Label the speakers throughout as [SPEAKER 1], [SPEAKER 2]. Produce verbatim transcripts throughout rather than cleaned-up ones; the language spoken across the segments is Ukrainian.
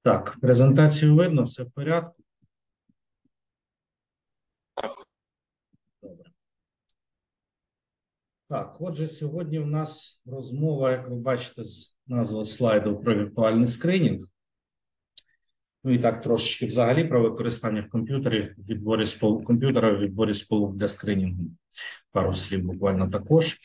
[SPEAKER 1] Так, презентацію видно, все в порядку. Добре. Так, отже, сьогодні в нас розмова, як ви бачите, з назви слайду про віртуальний скринінг. Ну і так трошечки взагалі про використання в комп'ютері в відборі сполук комп'ютера в відборі сполук для скринінгу. Пару слів буквально також.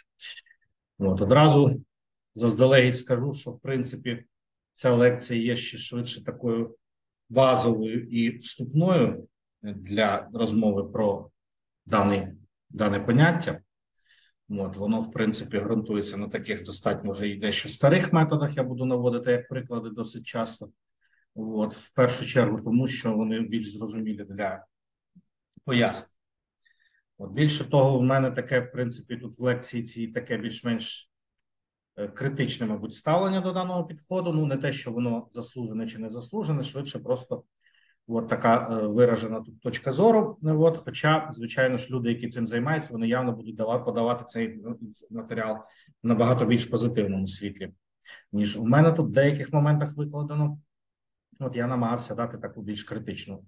[SPEAKER 1] От одразу заздалегідь скажу, що в принципі ця лекція є ще швидше такою базовою і вступною для розмови про даний, дане поняття. От, воно, в принципі, ґрунтується на таких достатньо вже і дещо старих методах, я буду наводити як приклади досить часто. От, в першу чергу, тому що вони більш зрозумілі для пояснень. От, більше того, в мене таке, в принципі, тут в лекції цій таке більш-менш критичне, мабуть, ставлення до даного підходу. Ну, не те, що воно заслужене чи не заслужене, швидше просто от така виражена тут точка зору. От, хоча, звичайно ж, люди, які цим займаються, вони явно будуть давати, подавати цей матеріал в набагато більш позитивному світлі, ніж у мене тут в деяких моментах викладено. От я намагався дати таку більш критичну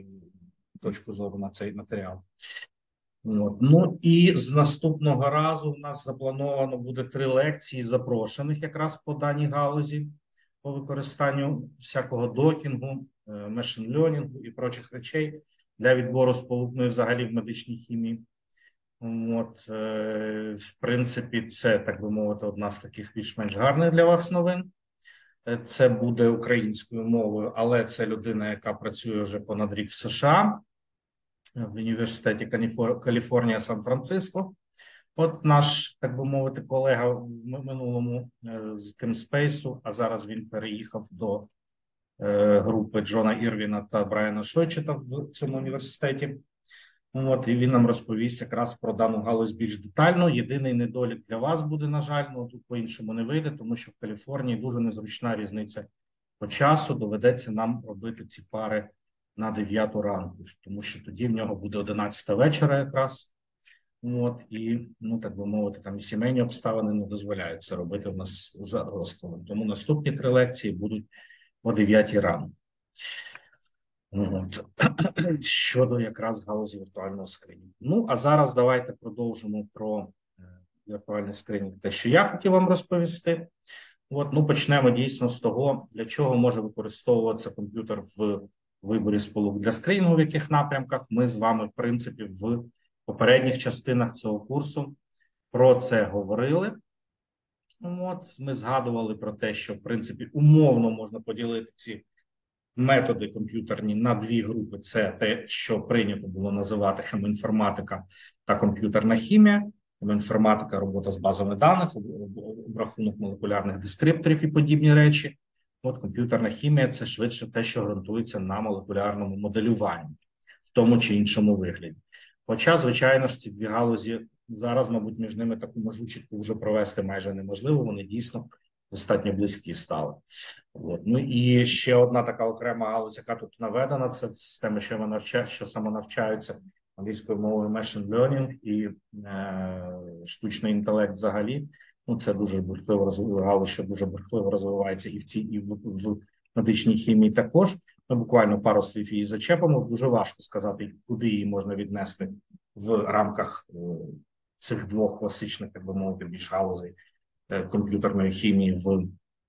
[SPEAKER 1] точку зору на цей матеріал. От. Ну і з наступного разу у нас заплановано буде три лекції запрошених якраз по даній галузі по використанню всякого докінгу, машин-лернінгу і прочих речей для відбору сполук, ну і взагалі в медичній хімії. От, в принципі, це, так би мовити, одна з таких більш-менш гарних для вас новин. Це буде українською мовою, але це людина, яка працює вже понад рік в США, в університеті Каліфорнія, Сан-Франциско. От наш, так би мовити, колега в минулому з Кемспейсу, а зараз він переїхав до групи Джона Ірвіна та Брайана Шойчета в цьому університеті. От, і він нам розповість якраз про дану галузь більш детально. Єдиний недолік для вас буде, на жаль, ну тут по-іншому не вийде, тому що в Каліфорнії дуже незручна різниця по часу. Доведеться нам робити ці пари на дев'яту ранку, тому що тоді в нього буде одинадцята вечора якраз. От, і, ну, так би мовити, там і сімейні обставини не дозволяють це робити в нас за розкладом. Тому наступні три лекції будуть о дев'ятій ранку. От. Щодо якраз галузі віртуального скринінгу. Ну, а зараз давайте продовжимо про віртуальний скринінг, те, що я хотів вам розповісти. От, ну, почнемо дійсно з того, для чого може використовуватися комп'ютер в виборі сполук для скринінгу, в яких напрямках. Ми з вами, в принципі, в попередніх частинах цього курсу про це говорили. От, ми згадували про те, що, в принципі, умовно можна поділити ці методи комп'ютерні на дві групи. Це те, що прийнято було називати хемінформатика та комп'ютерна хімія. Хемінформатика – робота з базами даних, обрахунок молекулярних дескрипторів і подібні речі. От комп'ютерна хімія – це швидше те, що ґрунтується на молекулярному моделюванні в тому чи іншому вигляді. Хоча, звичайно ж, ці дві галузі зараз, мабуть, між ними таку межу вже провести майже неможливо, вони дійсно достатньо близькі стали. От. Ну і ще одна така окрема галузь, яка тут наведена, це системи, що, навча... що самонавчаються англійською мовою machine learning і е... штучний інтелект взагалі. Ну, це дуже бурхливо розвивається, галузь, що дуже бурхливо розвивається і в цій, і в, в медичній хімії також. Ми буквально пару слів її зачепимо. Дуже важко сказати, куди її можна віднести в рамках е... цих двох класичних, так би мовити, більш галузей комп'ютерної хімії в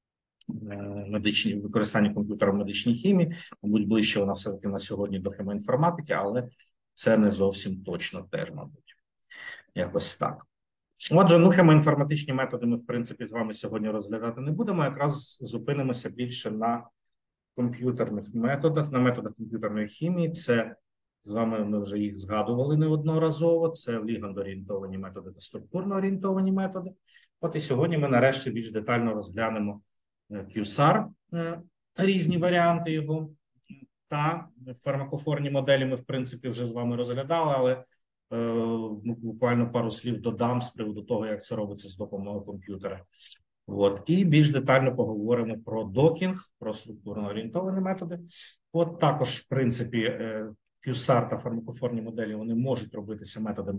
[SPEAKER 1] медичній використанні комп'ютера в медичній хімії. Мабуть, ближче вона все-таки на сьогодні до хемоінформатики, але це не зовсім точно теж, мабуть. Якось так. Отже, ну, хемоінформатичні методи ми, в принципі, з вами сьогодні розглядати не будемо. Якраз зупинимося більше на комп'ютерних методах, на методах комп'ютерної хімії. Це з вами ми вже їх згадували неодноразово. Це ліганд-орієнтовані методи та структурно-орієнтовані методи. От і сьогодні ми нарешті більш детально розглянемо кью ес ар, різні варіанти його, та фармакофорні моделі ми, в принципі, вже з вами розглядали, але е, буквально пару слів додам з приводу того, як це робиться з допомогою комп'ютера. От. І більш детально поговоримо про докінг, про структурно-орієнтовані методи. От також, в принципі, кью ес ар та фармакофорні моделі, вони можуть робитися методами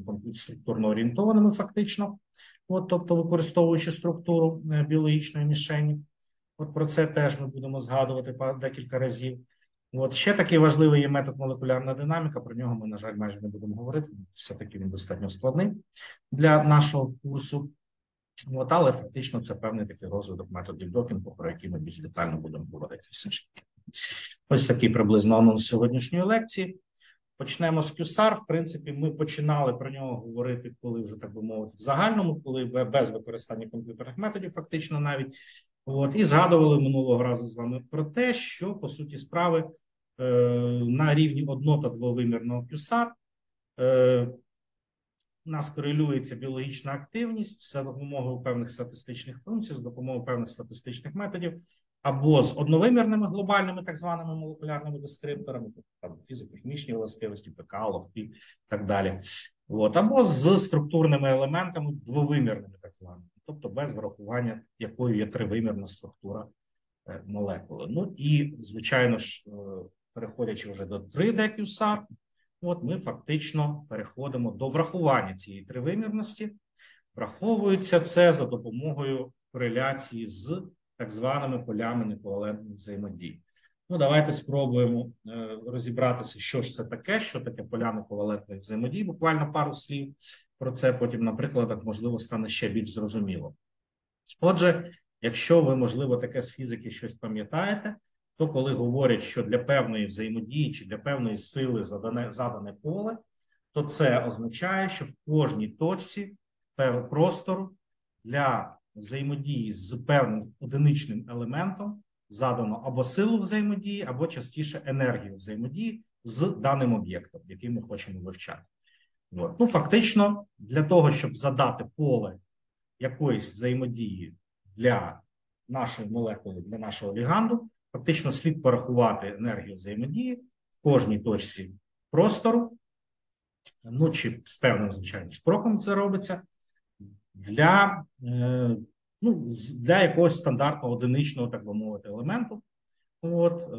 [SPEAKER 1] структурно-орієнтованими фактично, от, тобто використовуючи структуру біологічної мішені. От про це теж ми будемо згадувати декілька разів. От ще такий важливий є метод молекулярна динаміка. Про нього ми, на жаль, майже не будемо говорити. Все-таки він достатньо складний для нашого курсу. От, але фактично це певний такий розвиток методів допінгу, про які ми більш детально будемо говорити. Все ж таки. Ось такий приблизно анонс сьогоднішньої лекції. Почнемо з кью ес ар. В принципі, ми починали про нього говорити, коли вже, так би мовити, в загальному, коли без використання комп'ютерних методів, фактично навіть. От, і згадували минулого разу з вами про те, що, по суті справи, е, на рівні одно- та двовимірного кью ес ар е, у нас корелюється біологічна активність за допомогою певних статистичних функцій, за допомогою певних статистичних методів, або з одновимірними глобальними так званими молекулярними дескрипторами, там фізико-хімічні властивості, ПК, ЛОВП і так далі, от, або з структурними елементами двовимірними так званими, тобто без врахування, якою є тривимірна структура молекули. Ну і, звичайно ж, переходячи вже до три де кью ес ар, от ми фактично переходимо до врахування цієї тривимірності. Враховується це за допомогою кореляції з так званими полями нековалентної взаємодії. Ну, давайте спробуємо е, розібратися, що ж це таке, що таке поля нековалентної взаємодії. Буквально пару слів про це, потім, на прикладах, можливо, стане ще більш зрозуміло. Отже, якщо ви, можливо, таке з фізики щось пам'ятаєте, то коли говорять, що для певної взаємодії чи для певної сили задане, задане поле, то це означає, що в кожній точці певного простору для взаємодії з певним одиничним елементом задано або силу взаємодії, або частіше енергію взаємодії з даним об'єктом, який ми хочемо вивчати. От. Ну, фактично, для того, щоб задати поле якоїсь взаємодії для нашої молекули, для нашого ліганду, фактично слід порахувати енергію взаємодії в кожній точці простору, ну, чи з певним, звичайно, кроком це робиться, для, е, ну, для якогось стандартного одиничного, так би мовити, елементу, от, е,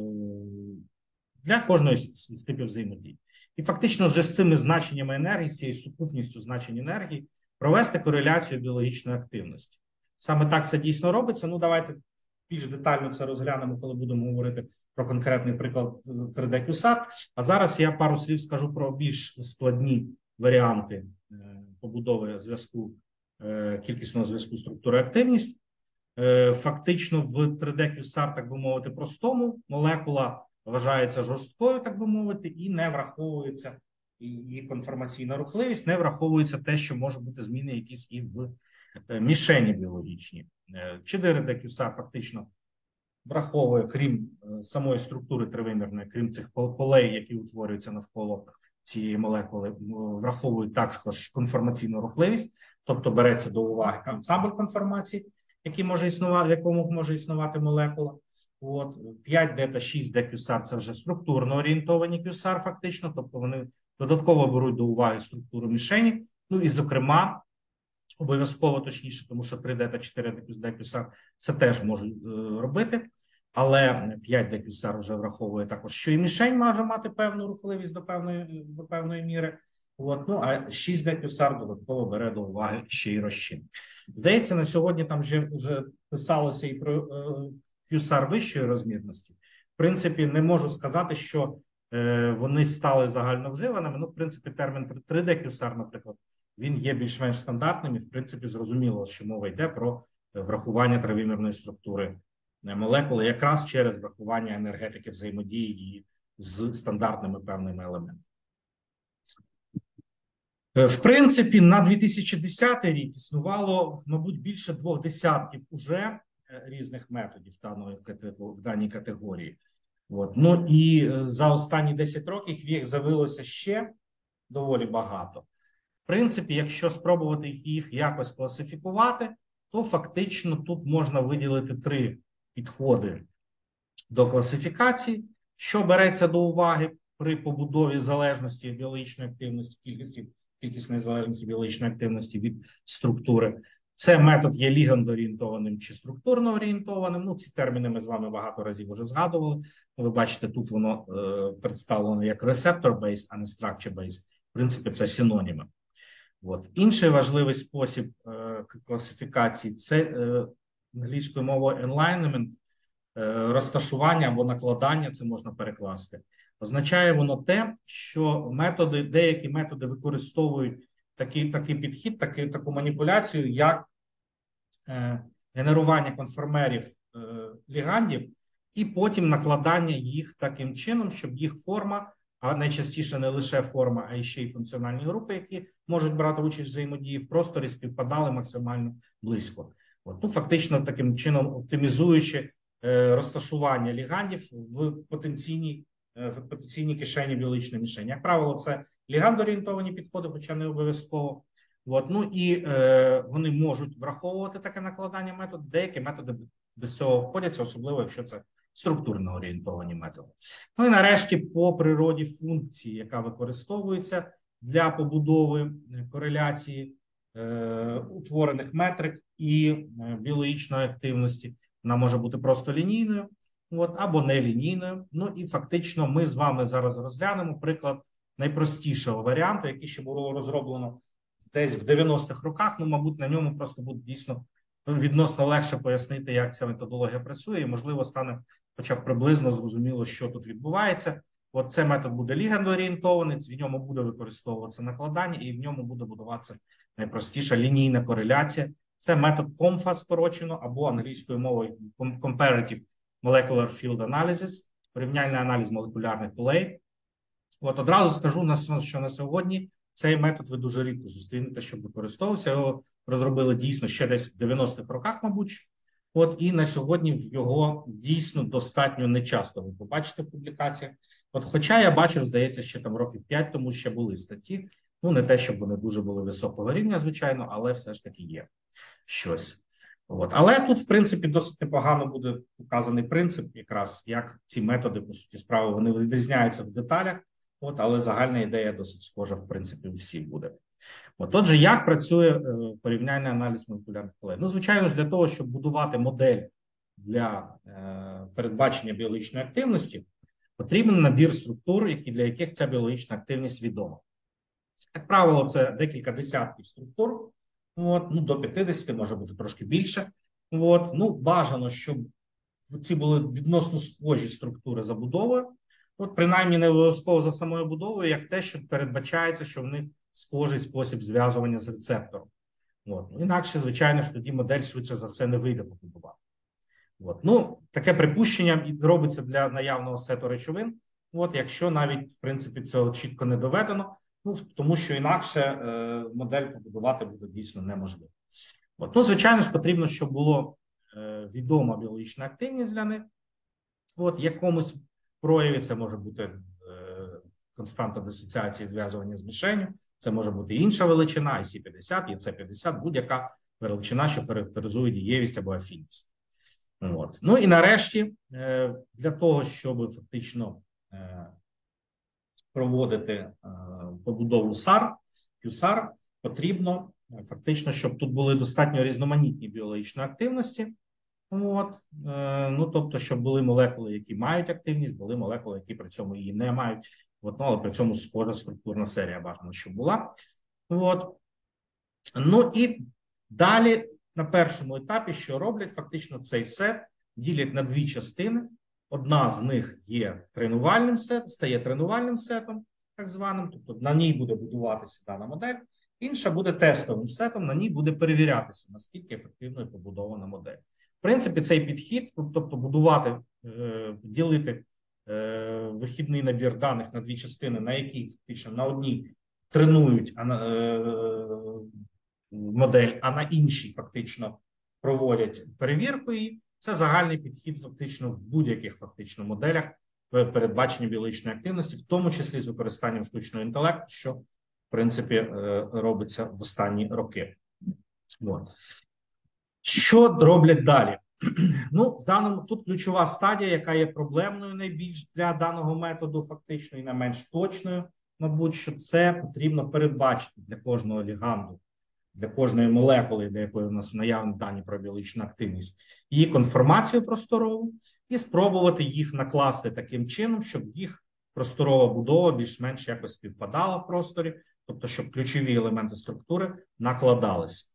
[SPEAKER 1] для кожної з, з типів взаємодії. І фактично з цими значеннями енергії, з цією сукупністю значень енергії, провести кореляцію біологічної активності. Саме так це дійсно робиться. Ну, давайте більш детально це розглянемо, коли будемо говорити про конкретний приклад три де кью ес ар. А зараз я пару слів скажу про більш складні варіанти побудови зв'язку, кількісного зв'язку структури-активність. Фактично в три де кью ес ар, так би мовити, простому, молекула вважається жорсткою, так би мовити, і не враховується її конформаційна рухливість, не враховується те, що може бути зміни якісь і в мішені біологічні. чотири де кью ес ар фактично враховує, крім самої структури тривимірної, крім цих полей, які утворюються навколо цієї молекули, враховують також конформаційну рухливість, тобто береться до уваги ансамбль конформації, який може існувати, в якому може існувати молекула. От, п'ять де та шість де кью ес ар – це вже структурно орієнтовані кью ес ар фактично, тобто вони додатково беруть до уваги структуру мішені, ну і, зокрема, обов'язково точніше, тому що три де та чотири де кью ес ар це теж можуть е, робити, але п'ять де кью ес ар вже враховує також, що і мішень може мати певну рухливість до певної, до певної міри. От, ну, а шість де кью ес ар додатково бере до уваги ще й розчин. Здається, на сьогодні там вже, вже писалося і про е, кью ес ар вищої розмірності. В принципі, не можу сказати, що е, вони стали загально вживаними. Ну, в принципі, термін три де кью ес ар, наприклад, він є більш-менш стандартним і, в принципі, зрозуміло, що мова йде про врахування тривимірної структури молекули якраз через врахування енергетики взаємодії з стандартними певними елементами. В принципі, на дві тисячі десятий рік існувало, мабуть, більше двох десятків уже різних методів в даній категорії. От. Ну і за останні десять років їх з'явилося ще доволі багато. В принципі, якщо спробувати їх якось класифікувати, то фактично тут можна виділити три підходи до класифікації, що береться до уваги при побудові залежності біологічної активності, кількості, кількісної залежності біологічної активності від структури. Це метод є ліганд-орієнтованим чи структурно орієнтованим. Ну, ці терміни ми з вами багато разів вже згадували. Ви бачите, тут воно е, представлено як receptor-based, а не structure-based. В принципі, це синоніми. От. Інший важливий спосіб е, класифікації – це е, англійською мовою alignment, розташування або накладання, це можна перекласти. Означає воно те, що методи, деякі методи використовують такий, такий підхід, такий, таку маніпуляцію, як е, генерування конформерів е, лігандів і потім накладання їх таким чином, щоб їх форма, а найчастіше не лише форма, а й ще й функціональні групи, які можуть брати участь в взаємодії в просторі, співпадали максимально близько. От, ну, фактично, таким чином оптимізуючи е, розташування лігандів в потенційній, е, в потенційній кишені біологічної мішені. Як правило, це лігандорієнтовані підходи, хоча не обов'язково. От, ну і е, вони можуть враховувати таке накладання методу. Деякі методи без цього обходяться, особливо якщо це структурно орієнтовані методи. Ну і нарешті по природі функції, яка використовується для побудови кореляції е, утворених метрик і е, біологічної активності. Вона може бути просто лінійною, от, або нелінійною. Ну і фактично ми з вами зараз розглянемо приклад найпростішого варіанту, який ще було розроблено десь в дев'яностих роках. Ну, мабуть, на ньому просто буде дійсно відносно легше пояснити, як ця методологія працює, і, можливо, стане хоча б приблизно зрозуміло, що тут відбувається. От цей метод буде лігандоорієнтований, в ньому буде використовуватися накладання, і в ньому буде будуватися найпростіша лінійна кореляція. Це метод комфа скорочено, або англійською мовою Comparative Molecular Field Analysis, порівняльний аналіз молекулярних полей. От одразу скажу, що на сьогодні цей метод ви дуже рідко зустрінете, щоб використовувався. Його розробили дійсно ще десь в дев'яностих роках, мабуть. От і на сьогодні його дійсно достатньо нечасто ви побачите в публікаціях. От, хоча я бачив, здається, ще там років п'ять тому ще були статті. Ну, не те, щоб вони дуже були високого рівня, звичайно, але все ж таки є щось. От. Але тут, в принципі, досить непогано буде показаний принцип, якраз як ці методи, по суті справи, вони відрізняються в деталях. От, але загальна ідея досить схожа, в принципі, у всіх буде. От, отже, як працює е, порівняльний аналіз молекулярних полей? Ну, звичайно ж, для того, щоб будувати модель для е, передбачення біологічної активності, потрібен набір структур, які, для яких ця біологічна активність відома. Як правило, це декілька десятків структур, от, ну, до п'ятдесят, може бути трошки більше. От, ну, бажано, щоб ці були відносно схожі структури забудови. От, принаймні, не обов'язково за самою будовою, як те, що передбачається, що в них схожий спосіб зв'язування з рецептором. От. Інакше, звичайно ж, тоді модель швидше за все не вийде побудувати. От. Ну, таке припущення робиться для наявного сету речовин, от, якщо навіть, в принципі, це чітко не доведено, ну, тому що інакше е, модель побудувати буде дійсно неможливо. От. Ну, звичайно ж, потрібно, щоб було е, відома біологічна активність для них. От, якомусь прояві це може бути е, константа дисоціації зв'язування з мішенню, це може бути інша величина, ай сі п'ятдесят, і це п'ятдесят, будь-яка величина, що характеризує дієвість або афінність. От. Ну і нарешті, е, для того, щоб фактично е, проводити е, побудову САР, кью-сар, потрібно е, фактично, щоб тут були достатньо різноманітні біологічні активності. От, е, ну, тобто, щоб були молекули, які мають активність, були молекули, які при цьому її не мають, от, ну, але при цьому схожа структурна серія бажано, щоб була. От. Ну і далі, на першому етапі, що роблять, фактично цей сет ділять на дві частини. Одна з них є тренувальним сетом, стає тренувальним сетом, так званим, тобто на ній буде будуватися дана модель. Інша буде тестовим сетом, на ній буде перевірятися, наскільки ефективно побудована модель. В принципі, цей підхід, тобто будувати, ділити вихідний набір даних на дві частини, на якій фактично на одній тренують модель, а на іншій фактично проводять перевірку її. Це загальний підхід фактично в будь-яких фактично моделях передбачення біологічної активності, в тому числі з використанням штучного інтелекту, що в принципі робиться в останні роки. От. Що роблять далі? Ну, в даному тут ключова стадія, яка є проблемною найбільш для даного методу, фактично і найменш точною, мабуть, що це потрібно передбачити для кожного ліганду, для кожної молекули, для якої у нас наявні дані про біологічну активність, її конформацію просторову і спробувати їх накласти таким чином, щоб їх просторова будова більш-менш якось співпадала в просторі, тобто щоб ключові елементи структури накладалися.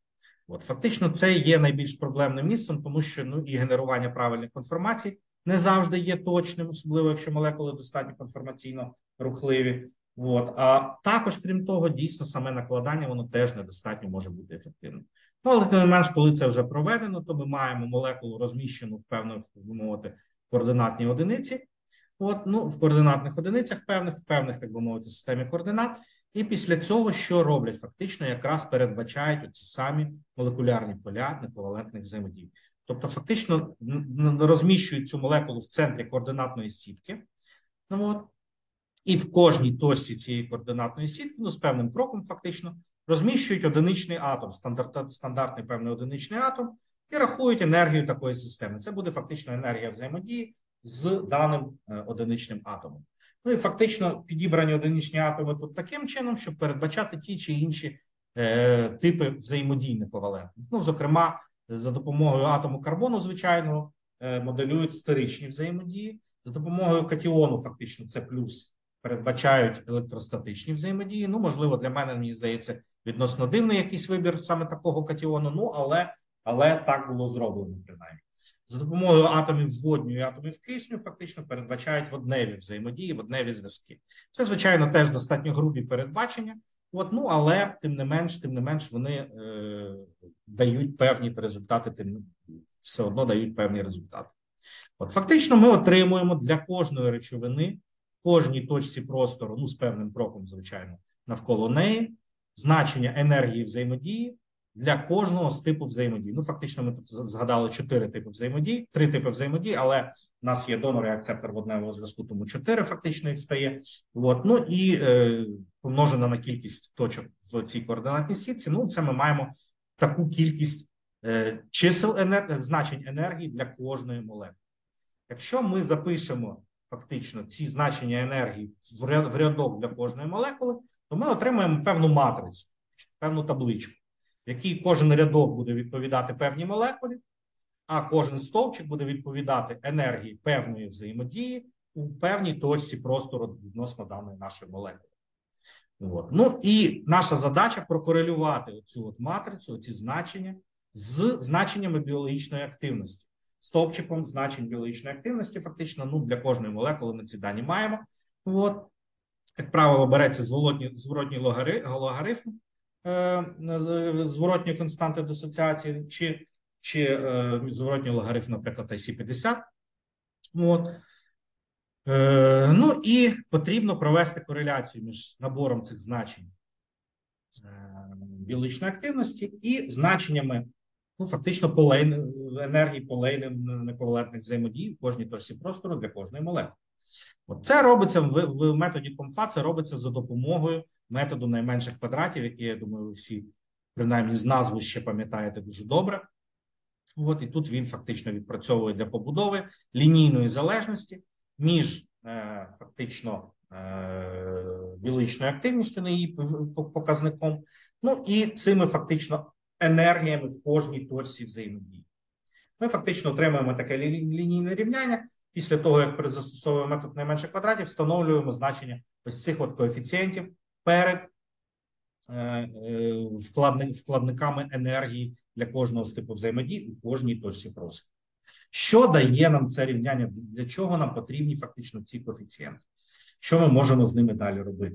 [SPEAKER 1] От, фактично, це є найбільш проблемним місцем, тому що ну, і генерування правильних конформацій не завжди є точним, особливо якщо молекули достатньо конформаційно рухливі. От. А також, крім того, дійсно саме накладання воно теж недостатньо може бути ефективним. Ну, але тим не менш, коли це вже проведено, то ми маємо молекулу розміщену в певних, так би мовити, координатній одиниці. От, ну, в координатних одиницях певних, в певних, так би мовити, системі координат. І після цього, що роблять? Фактично якраз передбачають оці самі молекулярні поля нековалентних взаємодій. Тобто, фактично розміщують цю молекулу в центрі координатної сітки. Ну, от, і в кожній точці цієї координатної сітки, ну, з певним кроком, фактично, розміщують одиничний атом, стандарт, стандартний певний одиничний атом, і рахують енергію такої системи. Це буде фактично енергія взаємодії з даним е, одиничним атомом. Ну і фактично підібрані одиничні атоми тут таким чином, щоб передбачати ті чи інші е, типи взаємодій нековалентних. Ну, зокрема, за допомогою атому карбону, звичайно, е, моделюють стеричні взаємодії. За допомогою катіону, фактично, це плюс, передбачають електростатичні взаємодії. Ну, можливо, для мене, мені здається, відносно дивний якийсь вибір саме такого катіону, ну, але, але так було зроблено, принаймні. За допомогою атомів водню і атомів кисню фактично передбачають водневі взаємодії, водневі зв'язки. Це, звичайно, теж достатньо грубі передбачення, от, ну, але тим не менш, тим не менш вони е, дають певні результати, тим все одно дають певні результати. От, фактично ми отримуємо для кожної речовини, в кожній точці простору, ну, з певним кроком, звичайно, навколо неї, значення енергії взаємодії для кожного з типу взаємодії. Ну, фактично, ми тут згадали чотири типи взаємодій, три типи взаємодій, але в нас є донор і акцептор водневого зв'язку, тому чотири фактично їх стає. От. Ну і е, помножена на кількість точок в цій координатній сітці, ну, це ми маємо таку кількість е, чисел енер... значень енергії для кожної молекули. Якщо ми запишемо фактично ці значення енергії в рядок для кожної молекули, то ми отримаємо певну матрицю, певну табличку, в якій кожен рядок буде відповідати певній молекулі, а кожен стовпчик буде відповідати енергії певної взаємодії у певній точці простору відносно даної нашої молекули. От. Ну і наша задача прокорелювати оцю от матрицю, ці значення з значеннями біологічної активності. Стовпчиком значень біологічної активності, фактично, ну, для кожної молекули ми ці дані маємо. От. Як правило, береться зворотній, зворотній логарифм е, зворотньої константи дисоціації, чи, чи е, зворотній логарифм, наприклад, ай сі п'ятдесят. От. Е, ну і потрібно провести кореляцію між набором цих значень е, біологічної активності і значеннями, ну, фактично, полей, енергії полейних нековалентних взаємодій в кожній точці простору для кожної молекули. От це робиться в, в методі КОМФА, це робиться за допомогою методу найменших квадратів, який, я думаю, ви всі, принаймні, з назви ще пам'ятаєте дуже добре. От, і тут він фактично відпрацьовує для побудови лінійної залежності між е, фактично е, біологічною активністю на її показником, ну і цими фактично енергіями в кожній точці взаємодії. Ми фактично отримуємо таке лінійне рівняння. Після того, як застосовуємо метод найменших квадратів, встановлюємо значення ось цих от коефіцієнтів перед е, е, вкладни, вкладниками енергії для кожного з типу взаємодій у кожній точці простору. Що дає нам це рівняння? Для чого нам потрібні фактично ці коефіцієнти? Що ми можемо з ними далі робити?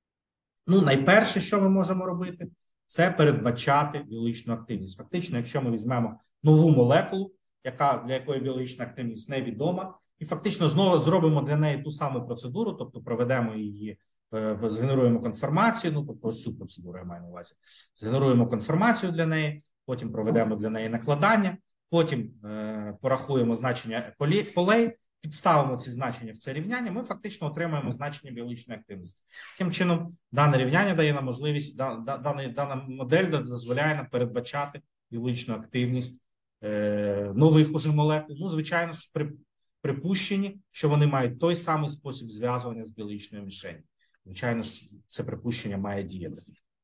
[SPEAKER 1] Ну, найперше, що ми можемо робити, це передбачати біологічну активність. Фактично, якщо ми візьмемо нову молекулу, яка, для якої біологічна активність невідома, і фактично знову зробимо для неї ту саму процедуру, тобто проведемо її, згенеруємо конформацію, ну, тобто ось цю процедуру я маю на увазі, згенеруємо конформацію для неї, потім проведемо для неї накладання, потім е, порахуємо значення полей, підставимо ці значення в це рівняння, ми фактично отримаємо значення біологічної активності. Таким чином, дане рівняння дає нам можливість, да, да, дана, дана модель дозволяє нам передбачати біологічну активність е, нових уже молекул. Ну, звичайно ж, при припущенні, що вони мають той самий спосіб зв'язування з біологічною мішенью. Звичайно ж, це припущення має діяти.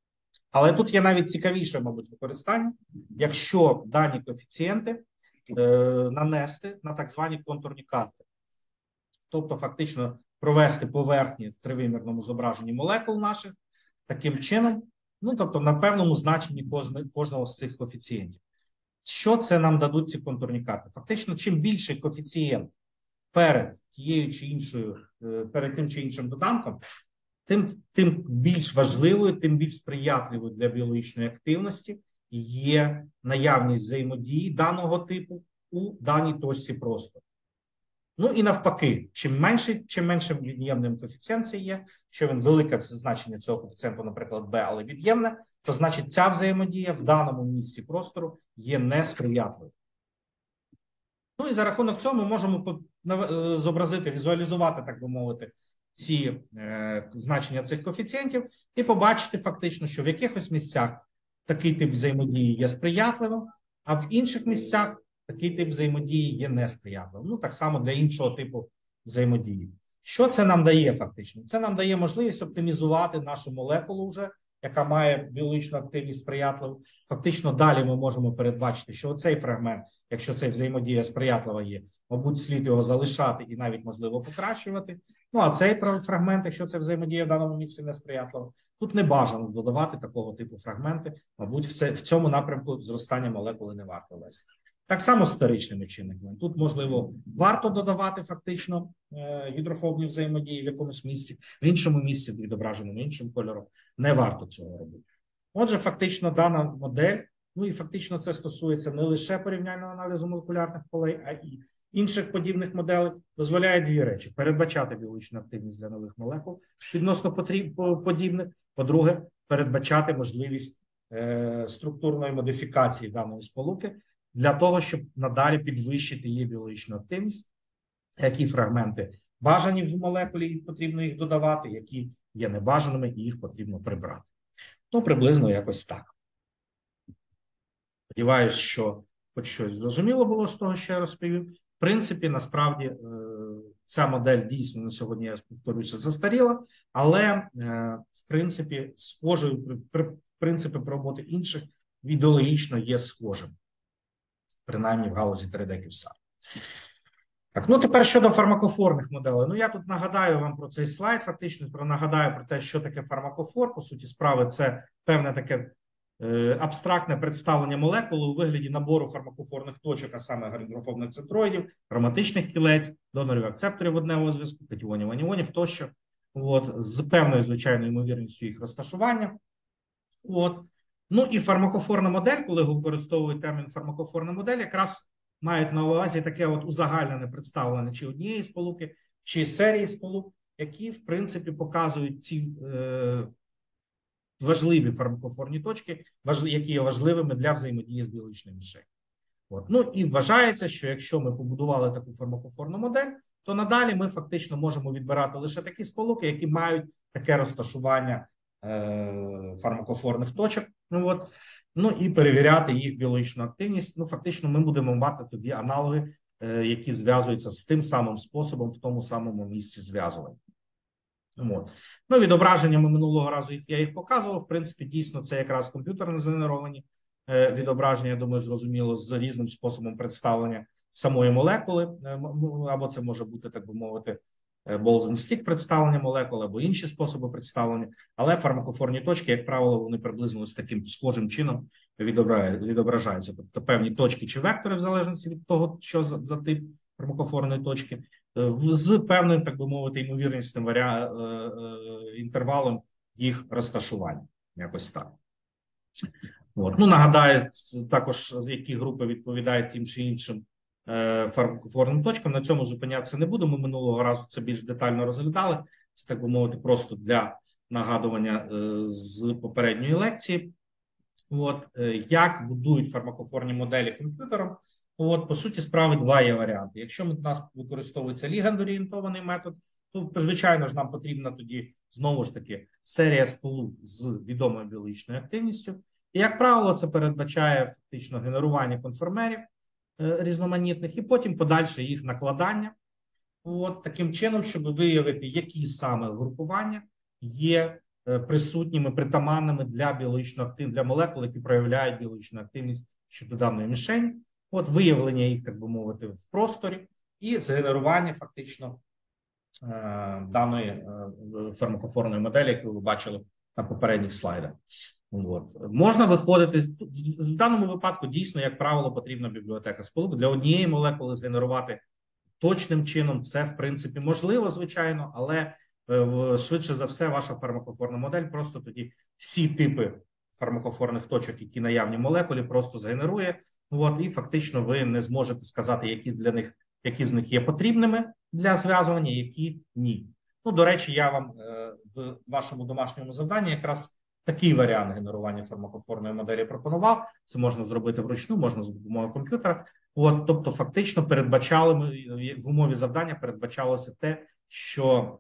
[SPEAKER 1] Але тут є навіть цікавіше, мабуть, використання, якщо дані коефіцієнти е, нанести на так звані контурні карти. Тобто, фактично, провести поверхні в тривимірному зображенні молекул наших таким чином, Ну, тобто, на певному значенні кожного з цих коефіцієнтів. Що це нам дадуть ці контурні карти? Фактично, чим більший коефіцієнт перед тією чи іншою, перед тим чи іншим доданком, тим, тим більш важливою, тим більш сприятливою для біологічної активності є наявність взаємодії даного типу у даній точці простору. Ну і навпаки, чим менший, чим меншим від'ємним коефіцієнт це є, що він велике це значення цього коефіцієнту, наприклад, b, але від'ємне, то значить ця взаємодія в даному місці простору є несприятливою. Ну і за рахунок цього ми можемо зобразити, візуалізувати, так би мовити, ці е, значення цих коефіцієнтів і побачити фактично, що в якихось місцях такий тип взаємодії є сприятливим, а в інших місцях такий тип взаємодії є несприятливим. Ну, так само для іншого типу взаємодії. Що це нам дає фактично? Це нам дає можливість оптимізувати нашу молекулу вже, яка має біологічну активність сприятливу. Фактично далі ми можемо передбачити, що оцей фрагмент, якщо цей взаємодія сприятлива є, мабуть, слід його залишати і навіть, можливо, покращувати. Ну, а цей фрагмент, якщо це взаємодія в даному місці несприятлива, тут не бажано додавати такого типу фрагменти. Мабуть, в, це, в цьому напрямку зростання молекули не варто вести. Так само з стеричними чинниками. Тут, можливо, варто додавати фактично е, гідрофобні взаємодії в якомусь місці, в іншому місці, відображеному іншим кольором, не варто цього робити. Отже, фактично дана модель, ну і фактично це стосується не лише порівняльного аналізу молекулярних полей, а і інших подібних моделей, дозволяє дві речі: передбачати біологічну активність для нових молекул відносно подібних, по-друге, передбачати можливість е, структурної модифікації даної сполуки, для того, щоб надалі підвищити її біологічну активність, які фрагменти бажані в молекулі, і потрібно їх додавати, які є небажаними, і їх потрібно прибрати. Ну, приблизно якось так. Сподіваюсь, що хоч щось зрозуміло було з того, що я розповів. В принципі, насправді, ця модель дійсно на сьогодні, я повторюся, застаріла, але, в принципі, схожою, принципи роботи інших ідеологічно є схожим. Принаймні в галузі три Д Кюсар. Так, ну тепер щодо фармакофорних моделей. Ну я тут нагадаю вам про цей слайд, фактично про нагадаю про те, що таке фармакофор. По суті справи, це певне таке е, абстрактне представлення молекули у вигляді набору фармакофорних точок, а саме гідрофобних центроїдів, ароматичних кілець, донорів акцепторів водневого зв'язку, катіонів, аніонів тощо. От, з певною звичайною ймовірністю їх розташування. От. Ну і фармакофорна модель, коли використовують термін фармакофорна модель, якраз мають на увазі таке от узагальнене представлення чи однієї сполуки, чи серії сполук, які, в принципі, показують ці е, важливі фармакофорні точки, важ, які є важливими для взаємодії з біологічним мішенью. От. Ну і вважається, що якщо ми побудували таку фармакофорну модель, то надалі ми фактично можемо відбирати лише такі сполуки, які мають таке розташування фармакофорних точок, ну от, ну і перевіряти їх біологічну активність. Ну, фактично, ми будемо мати тоді аналоги, які зв'язуються з тим самим способом в тому самому місці зв'язування. От. Ну, відображеннями минулого разу їх я їх показував. В принципі, дійсно, це якраз комп'ютерно згенеровані відображення, я думаю, зрозуміло, з різним способом представлення самої молекули, або це може бути, так би мовити, Bose-and-Stick представлення молекул або інші способи представлення, але фармакофорні точки, як правило, вони приблизно з таким схожим чином відображаються. Тобто певні точки чи вектори, в залежності від того, що за, за тип фармакофорної точки, з певним, так би мовити, ймовірністю варіа... інтервалом їх розташування. Якось так. От. Ну, нагадаю також, які групи відповідають тим чи іншим фармакофорним точкам. На цьому зупинятися не будемо. Минулого разу це більш детально розглядали. Це, так би мовити, просто для нагадування з попередньої лекції. От, як будують фармакофорні моделі комп'ютером. От, по суті справи, два є варіанти. Якщо у нас використовується ліганд-орієнтований метод, то, звичайно ж, нам потрібна тоді, знову ж таки, серія сполук з відомою біологічною активністю. І, як правило, це передбачає фактично генерування конформерів різноманітних і потім подальше їх накладання. От, таким чином, щоб виявити, які саме групування є присутніми, притаманними для біологічно активних, для молекул, які проявляють біологічну активність щодо даної мішені. От, виявлення їх, так би мовити, в просторі і згенерування фактично даної фармакофорної моделі, яку ви бачили на попередніх слайдах. От. Можна виходити, в даному випадку дійсно, як правило, потрібна бібліотека сполук. Для однієї молекули згенерувати точним чином це, в принципі, можливо, звичайно, але швидше за все ваша фармакофорна модель просто тоді всі типи фармакофорних точок, які наявні в молекулі, просто згенерує. От, і фактично ви не зможете сказати, які для них, які з них є потрібними для зв'язування, які ні. Ну, до речі, я вам е, в вашому домашньому завданні якраз такий варіант генерування фармакофорної моделі пропонував. Це можна зробити вручну, можна за допомогою комп'ютера. От, тобто, фактично, передбачали в умові завдання передбачалося те, що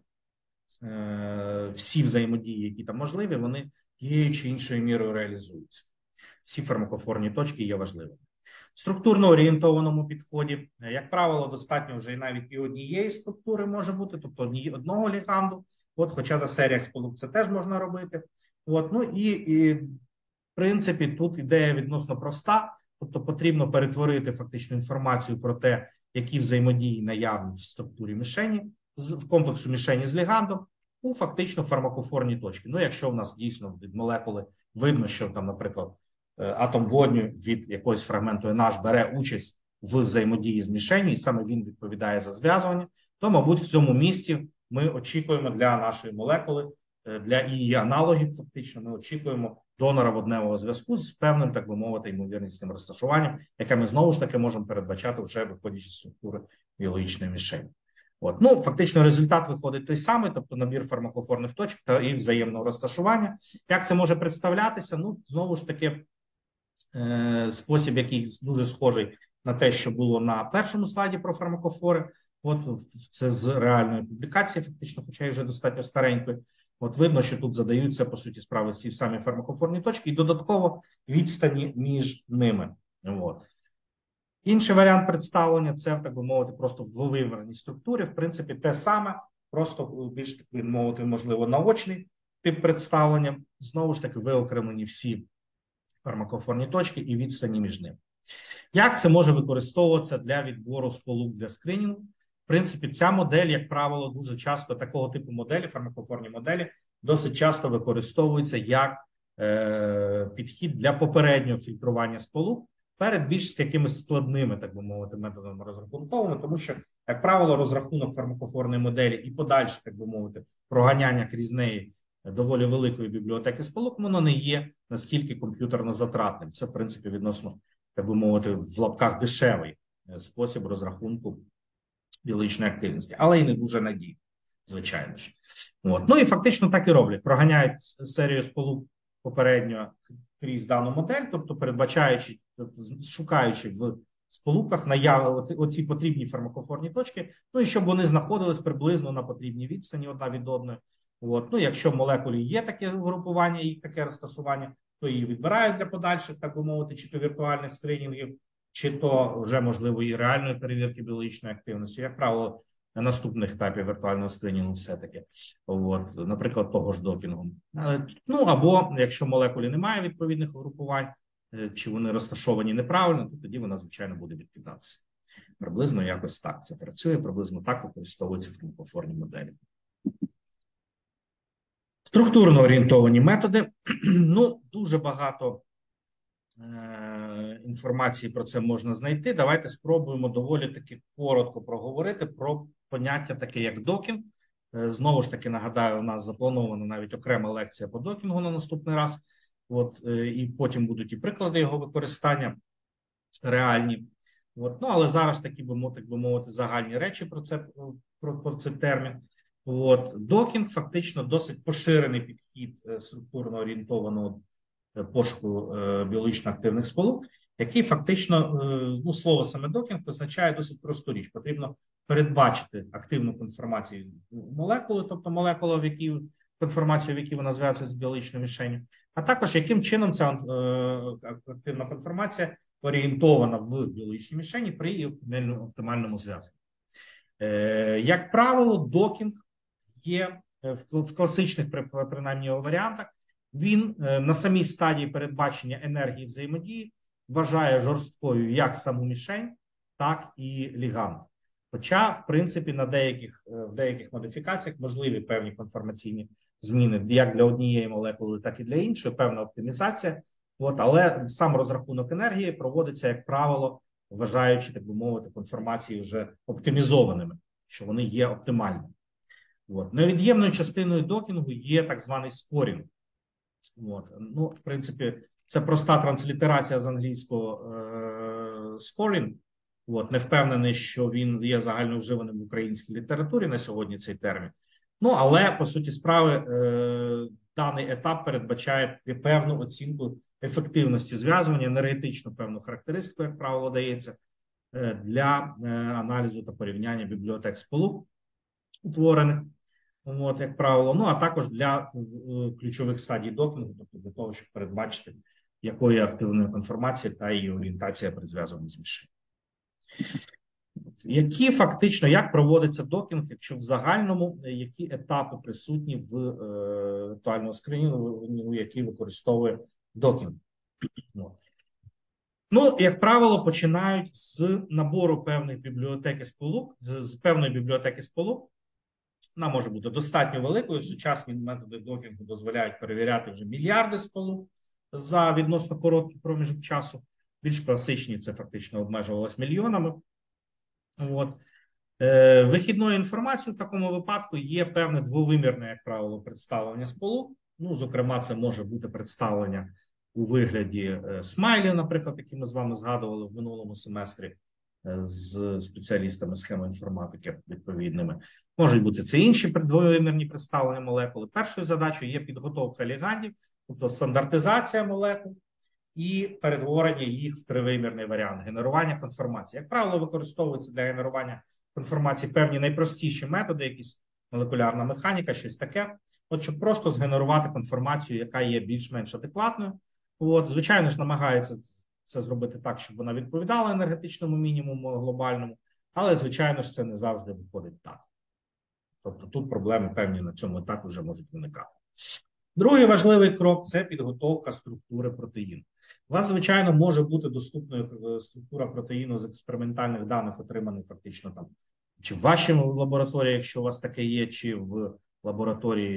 [SPEAKER 1] е, всі взаємодії, які там можливі, вони тією чи іншою мірою реалізуються. Всі фармакофорні точки є важливими. В структурно орієнтованому підході, як правило, достатньо вже і навіть і однієї структури може бути, тобто одного ліганду, от, хоча на серіях сполук це теж можна робити. От, ну і, і, в принципі, тут ідея відносно проста, тобто потрібно перетворити фактично інформацію про те, які взаємодії наявні в структурі мішені, в комплексу мішені з лігандом, у фактично фармакофорні точки. Ну, якщо в нас дійсно від молекули видно, що там, наприклад, атом водню від якогось фрагменту ен аш бере участь в взаємодії з мішенью, і саме він відповідає за зв'язування, то, мабуть, в цьому місці ми очікуємо для нашої молекули, для її аналогів, фактично, ми очікуємо донора водневого зв'язку з певним, так би мовити, ймовірністю розташуванням, яке ми знову ж таки можемо передбачати вже виходячи з структури біологічної мішені. От. Ну, фактично результат виходить той самий, тобто набір фармакофорних точок та і взаємного розташування. Як це може представлятися? Ну, знову ж таки, е спосіб, який дуже схожий на те, що було на першому слайді про фармакофори. От це з реальної публікації, фактично, хоча й вже достатньо старенької. От видно, що тут задаються, по суті справи, ці самі фармакофорні точки і додатково відстані між ними. От. Інший варіант представлення – це, так би мовити, просто в виміреній структурі. В принципі, те саме, просто більш, так би мовити, можливо, наочний тип представлення. Знову ж таки, виокремлені всі фармакофорні точки і відстані між ними. Як це може використовуватися для відбору сполук для скринінгу? В принципі, ця модель, як правило, дуже часто, такого типу моделі, фармакофорні моделі, досить часто використовуються як е, підхід для попереднього фільтрування сполук перед більш якимись складними, так би мовити, методами розрахунковими, тому що, як правило, розрахунок фармакофорної моделі і подальше, так би мовити, проганяння крізь неї доволі великої бібліотеки сполук, воно не є настільки комп'ютерно затратним. Це, в принципі, відносно, так би мовити, в лапках дешевий спосіб розрахунку біологічної активності, але і не дуже надійний, звичайно ж. От. Ну і фактично так і роблять. Проганяють серію сполук попередньо крізь дану модель, тобто передбачаючи, тобто шукаючи в сполуках наявні оці потрібні фармакофорні точки, ну і щоб вони знаходились приблизно на потрібній відстані одна від одної. От. Ну, якщо в молекулі є таке групування, їх таке розташування, то її відбирають для подальших, так би мовити, чи то віртуальних скринінгів, чи то вже, можливо, і реальної перевірки біологічної активності. Як правило, на наступних етапів віртуального скринінгу все-таки, от, наприклад, того ж докінгу. Ну, або, якщо в молекулі немає відповідних групувань, чи вони розташовані неправильно, то тоді вона, звичайно, буде відкидатися. Приблизно якось так це працює, приблизно так використовуються фармакофорні моделі. Структурно орієнтовані методи. Ну, дуже багато е, інформації про це можна знайти. Давайте спробуємо доволі таки коротко проговорити про поняття таке, як докінг. Е, знову ж таки, нагадаю, у нас запланована навіть окрема лекція по докінгу на наступний раз. От, е, і потім будуть і приклади його використання реальні. От, ну, але зараз такі, так би мовити, загальні речі про це, про, про цей термін. От, докінг фактично досить поширений підхід структурно орієнтованого пошуку е, біологічно активних сполук, який фактично, е, ну, слово саме докінг означає досить просту річ. Потрібно передбачити активну конформацію молекули, тобто молекула, в якій конформацію, в якій вона зв'язується з біологічною мішенью, а також яким чином ця е, активна конформація орієнтована в біологічній мішені при її оптимальному зв'язку. Е, як правило, докінг є в класичних, принаймні, його варіантах, він на самій стадії передбачення енергії взаємодії вважає жорсткою як саму мішень, так і ліганд. Хоча, в принципі, на деяких, в деяких модифікаціях можливі певні конформаційні зміни як для однієї молекули, так і для іншої, певна оптимізація. От, але сам розрахунок енергії проводиться, як правило, вважаючи, так би мовити, конформації вже оптимізованими, що вони є оптимальними. От. Невід'ємною частиною докінгу є так званий скорінг. От. Ну, в принципі, це проста транслітерація з англійського е- скорінг. От, не впевнений, що він є загальновживаним в українській літературі на сьогодні цей термін. Ну, але, по суті справи, е, даний етап передбачає певну оцінку ефективності зв'язування, енергетичну певну характеристику, як правило, дається е, для е, аналізу та порівняння бібліотек сполук, утворених, от, як правило, ну, а також для е, ключових стадій докінгу, тобто для того, щоб передбачити, якої активної конформації та її орієнтація при зв'язуванні з мішенью. Які фактично, як проводиться докінг, якщо в загальному, які етапи присутні в е, віртуальному скринінгу, який використовує докінг? Ну, як правило, починають з набору певних бібліотек сполук, з, з певної бібліотеки сполук. Вона може бути достатньо великою. Сучасні методи докінгу дозволяють перевіряти вже мільярди сполук за відносно короткий проміжок часу. Більш класичні це фактично обмежувалось мільйонами. От. Е, вихідною інформацією в такому випадку є певне двовимірне, як правило, представлення сполук. Ну, зокрема, це може бути представлення у вигляді е, смайлів, наприклад, які ми з вами згадували в минулому семестрі е, з спеціалістами схемоінформатики відповідними. Можуть бути це інші двовимірні представлення молекули. Першою задачею є підготовка лігандів, тобто стандартизація молекул, і перетворення їх в тривимірний варіант, генерування конформації. Як правило, використовуються для генерування конформації певні найпростіші методи, якісь молекулярна механіка, щось таке, от щоб просто згенерувати конформацію, яка є більш-менш адекватною. От, звичайно ж, намагаються це зробити так, щоб вона відповідала енергетичному мінімуму глобальному, але, звичайно ж, це не завжди виходить так. Тобто тут проблеми певні на цьому етапі вже можуть виникати. Другий важливий крок – це підготовка структури протеїну. У вас, звичайно, може бути доступною структура протеїну з експериментальних даних, отриманих фактично там, чи в вашій лабораторії, якщо у вас таке є, чи в лабораторії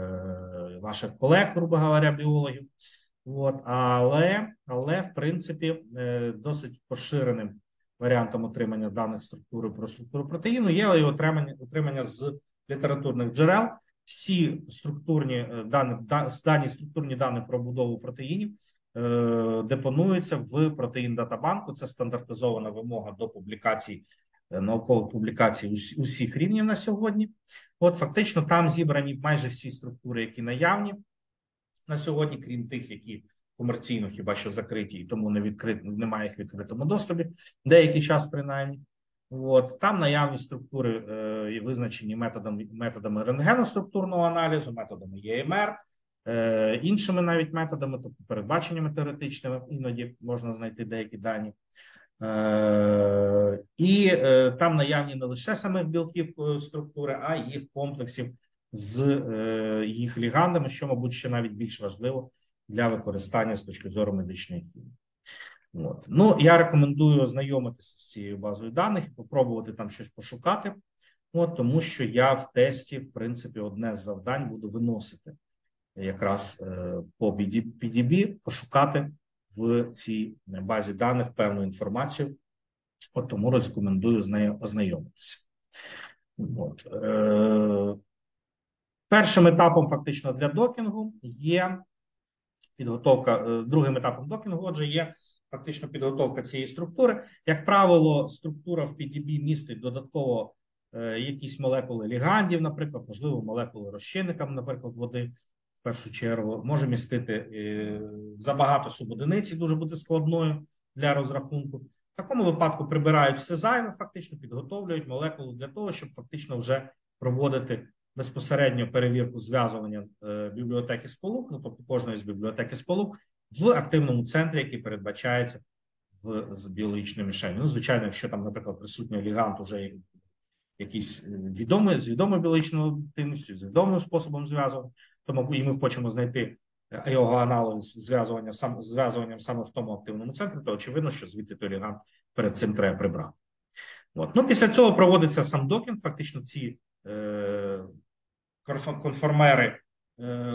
[SPEAKER 1] е, ваших колег, грубо говоря, біологів. От. Але, але, в принципі, е, досить поширеним варіантом отримання даних структури про структуру протеїну є і отримання, отримання з літературних джерел. Всі структурні дані, дані структурні дані про будову протеїнів е, депонуються в протеїн-датабанку. Це стандартизована вимога до публікацій, наукових публікацій усі, усіх рівнів на сьогодні. От фактично там зібрані майже всі структури, які наявні на сьогодні, крім тих, які комерційно хіба що закриті, і тому не відкрит, немає їх в відкритому доступі, деякий час принаймні. От, там наявні структури е, визначені методами, методами рентгеноструктурного аналізу, методами Е Ем Р, е, іншими навіть методами, тобто передбаченнями теоретичними, іноді можна знайти деякі дані. Е, і е, там наявні не лише самих білків структури, а й їх комплексів з е, їх лігандами, що, мабуть, ще навіть більш важливо для використання з точки зору медичної хімії. От. Ну, я рекомендую ознайомитися з цією базою даних і попробувати там щось пошукати, от, тому що я в тесті, в принципі, одне з завдань буду виносити якраз е, по пі ді бі, пошукати в цій базі даних певну інформацію, от тому рекомендую з нею ознайомитися. От. Е, першим етапом фактично для докінгу є підготовка, е, другим етапом докінгу, отже, є фактично підготовка цієї структури. Як правило, структура в пі ді бі містить додатково е, якісь молекули лігандів, наприклад, можливо, молекули розчинника, наприклад, води, в першу чергу, може містити е, забагато субодиниць і дуже бути складною для розрахунку. В такому випадку прибирають все зайве, фактично підготовлюють молекулу для того, щоб фактично вже проводити безпосередньо перевірку зв'язування е, бібліотеки сполук, ну, тобто кожної з бібліотеки сполук, в активному центрі, який передбачається в, з біологічною мішенью. Ну, звичайно, якщо там, наприклад, присутній лігант уже якийсь відомий, з відомою біологічною активністю, з відомим способом зв'язування, тому і ми хочемо знайти його аналог з зв'язуванням сам, зв'язуванням саме в тому активному центрі, то очевидно, що звідти той лігант перед цим треба прибрати. От. Ну, після цього проводиться сам докінг. Фактично ці е, конформери е,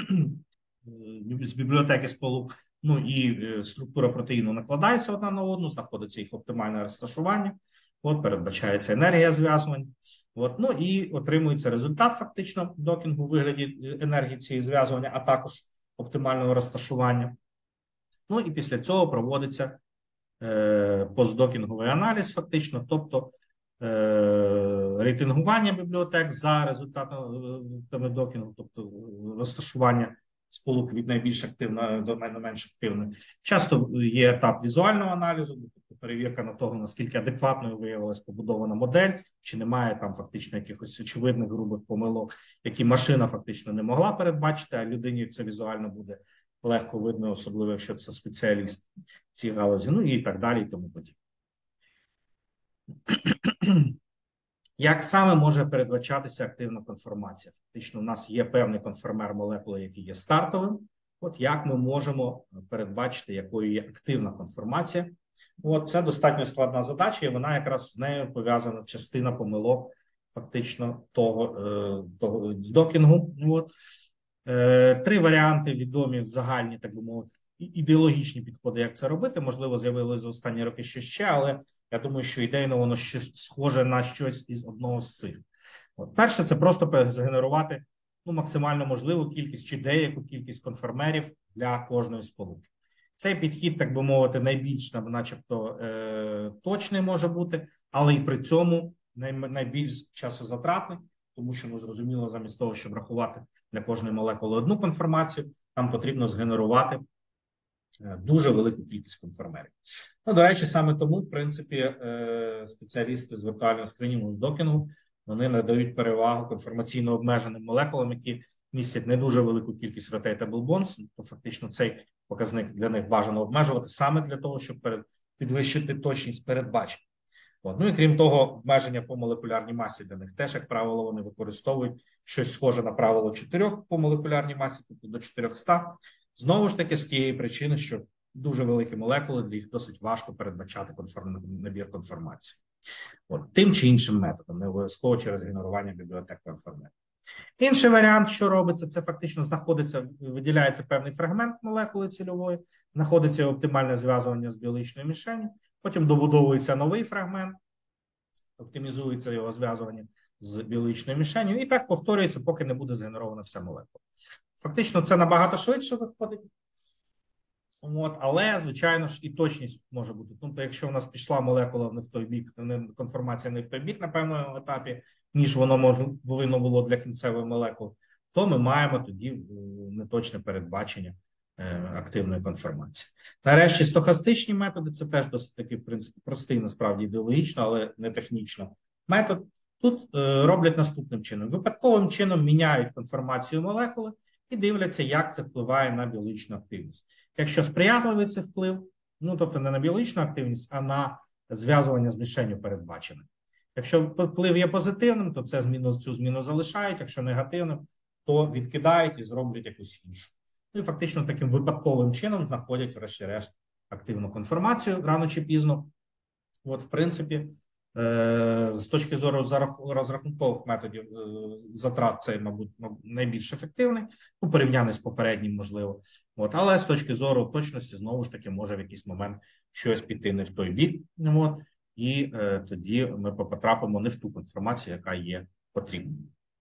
[SPEAKER 1] з бібліотеки сполук, ну і е, структура протеїну накладається одна на одну, знаходиться їх оптимальне розташування. От, передбачається енергія зв'язувань. От, ну і отримується результат фактично докінгу у вигляді енергії цієї зв'язування, а також оптимального розташування. Ну і після цього проводиться е, постдокінговий аналіз, фактично, тобто е, рейтингування бібліотек за результатами докінгу, тобто розташування сполук від найбільш активної до найменш активної. Часто є етап візуального аналізу, тобто перевірка на того, наскільки адекватною виявилася побудована модель, чи немає там фактично якихось очевидних грубих помилок, які машина фактично не могла передбачити, а людині це візуально буде легко видно, особливо якщо це спеціаліст в цій галузі, ну і так далі, і тому подібне. Як саме може передбачатися активна конформація? Фактично, у нас є певний конформер молекули, який є стартовим. От як ми можемо передбачити, якою є активна конформація? От це достатньо складна задача, і вона якраз з нею пов'язана частина помилок фактично того, того докінгу. От. Три варіанти відомі, загальні, так би мовити, ідеологічні підходи, як це робити. Можливо, з'явилося за останні роки щось ще, але я думаю, що ідейно воно щось схоже на щось із одного з цих. От. Перше, це просто згенерувати ну, максимально можливу кількість чи деяку кількість конформерів для кожної сполуки. Цей підхід, так би мовити, найбільш начебто е, точний може бути, але і при цьому най, найбільш часозатратний, тому що, ну, зрозуміло, замість того, щоб рахувати для кожної молекули одну конформацію, нам потрібно згенерувати дуже велику кількість конформерів. Ну, до речі, саме тому, в принципі, спеціалісти з віртуального скринінгу, з докінгу, вони надають перевагу конформаційно обмеженим молекулам, які містять не дуже велику кількість rotatable bonds, то фактично цей показник для них бажано обмежувати саме для того, щоб підвищити точність передбачень. От. Ну і крім того, обмеження по молекулярній масі для них теж, як правило, вони використовують щось схоже на правило чотирьох по молекулярній масі, тобто до чотирьохсот. Знову ж таки, з тієї причини, що дуже великі молекули, для їх досить важко передбачати конформ... набір конформації. От. Тим чи іншим методом, не обов'язково через генерування бібліотек конформерів. Інший варіант, що робиться, це фактично знаходиться, виділяється певний фрагмент молекули цільової, знаходиться оптимальне зв'язування з біологічною мішенью, потім добудовується новий фрагмент, оптимізується його зв'язування з біологічною мішенью, і так повторюється, поки не буде згенерована вся молекула. Фактично, це набагато швидше виходить, от, але, звичайно ж, і точність може бути. Тобто, якщо у нас пішла молекула не в той бік, конформація не в той бік на певному етапі, ніж воно може, повинно було для кінцевої молекули, то ми маємо тоді неточне передбачення активної конформації. Нарешті, стохастичні методи, це теж досить таки, в принципі, простий, насправді, ідеологічно, але не технічно метод. Тут е, роблять наступним чином. Випадковим чином міняють конформацію молекули і дивляться, як це впливає на біологічну активність. Якщо сприятливий це вплив, ну, тобто не на біологічну активність, а на зв'язування з мішенню передбачене. Якщо вплив є позитивним, то це зміну, цю зміну залишають, якщо негативним, то відкидають і зроблять якусь іншу. Ну, і фактично таким випадковим чином знаходять, врешті-решт, активну конформацію рано чи пізно. От, в принципі, з точки зору розрахункових методів затрат це, мабуть, найбільш ефективний, у порівнянні з попереднім, можливо. От, але з точки зору точності, знову ж таки, може в якийсь момент щось піти не в той бік. От, і е, тоді ми потрапимо не в ту конформацію, яка є потрібною.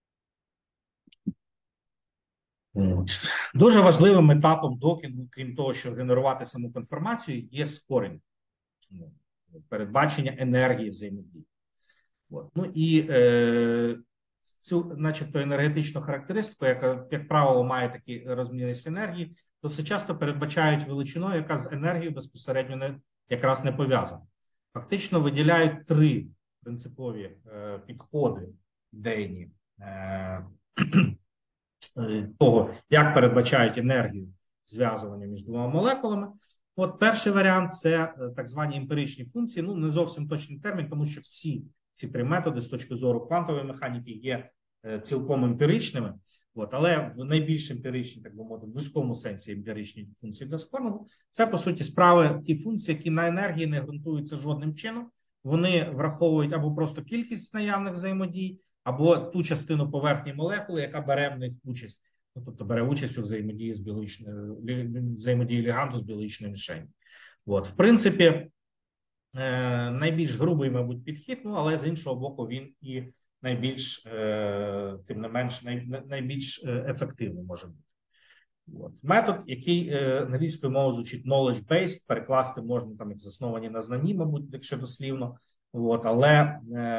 [SPEAKER 1] От. Дуже важливим етапом докінгу, крім того, що генерувати саму конформацію, є скорінг. Передбачення енергії взаємодії. От. Ну і е, цю, начебто, енергетичну характеристику, яка, як правило, має такі розмірність енергії, досить часто передбачають величиною, яка з енергією безпосередньо не, якраз не пов'язана. Фактично виділяють три принципові е, підходи ідейні е, того, як передбачають енергію зв'язування між двома молекулами. От перший варіант – це так звані емпіричні функції. Ну, не зовсім точний термін, тому що всі ці три методи з точки зору квантової механіки є цілком емпіричними. От, але в найбільш емпіричні, так би мовити, в вузькому сенсі емпіричні функції для скорінгу – це, по суті, справи ті функції, які на енергії не ґрунтуються жодним чином. вони враховують або просто кількість наявних взаємодій, або ту частину поверхні молекули, яка бере в них участь, ну, тобто бере участь у взаємодії з біологічною взаємодії ліганду з біологічною мішенью. От, в принципі, найбільш грубий, мабуть, підхід, ну, але з іншого боку, він і найбільш, тим не менш, найбільш ефективний може бути. От. Метод, який англійською мовою звучить knowledge-based, перекласти можна там як засновані на знанні, мабуть, якщо дослівно, от, але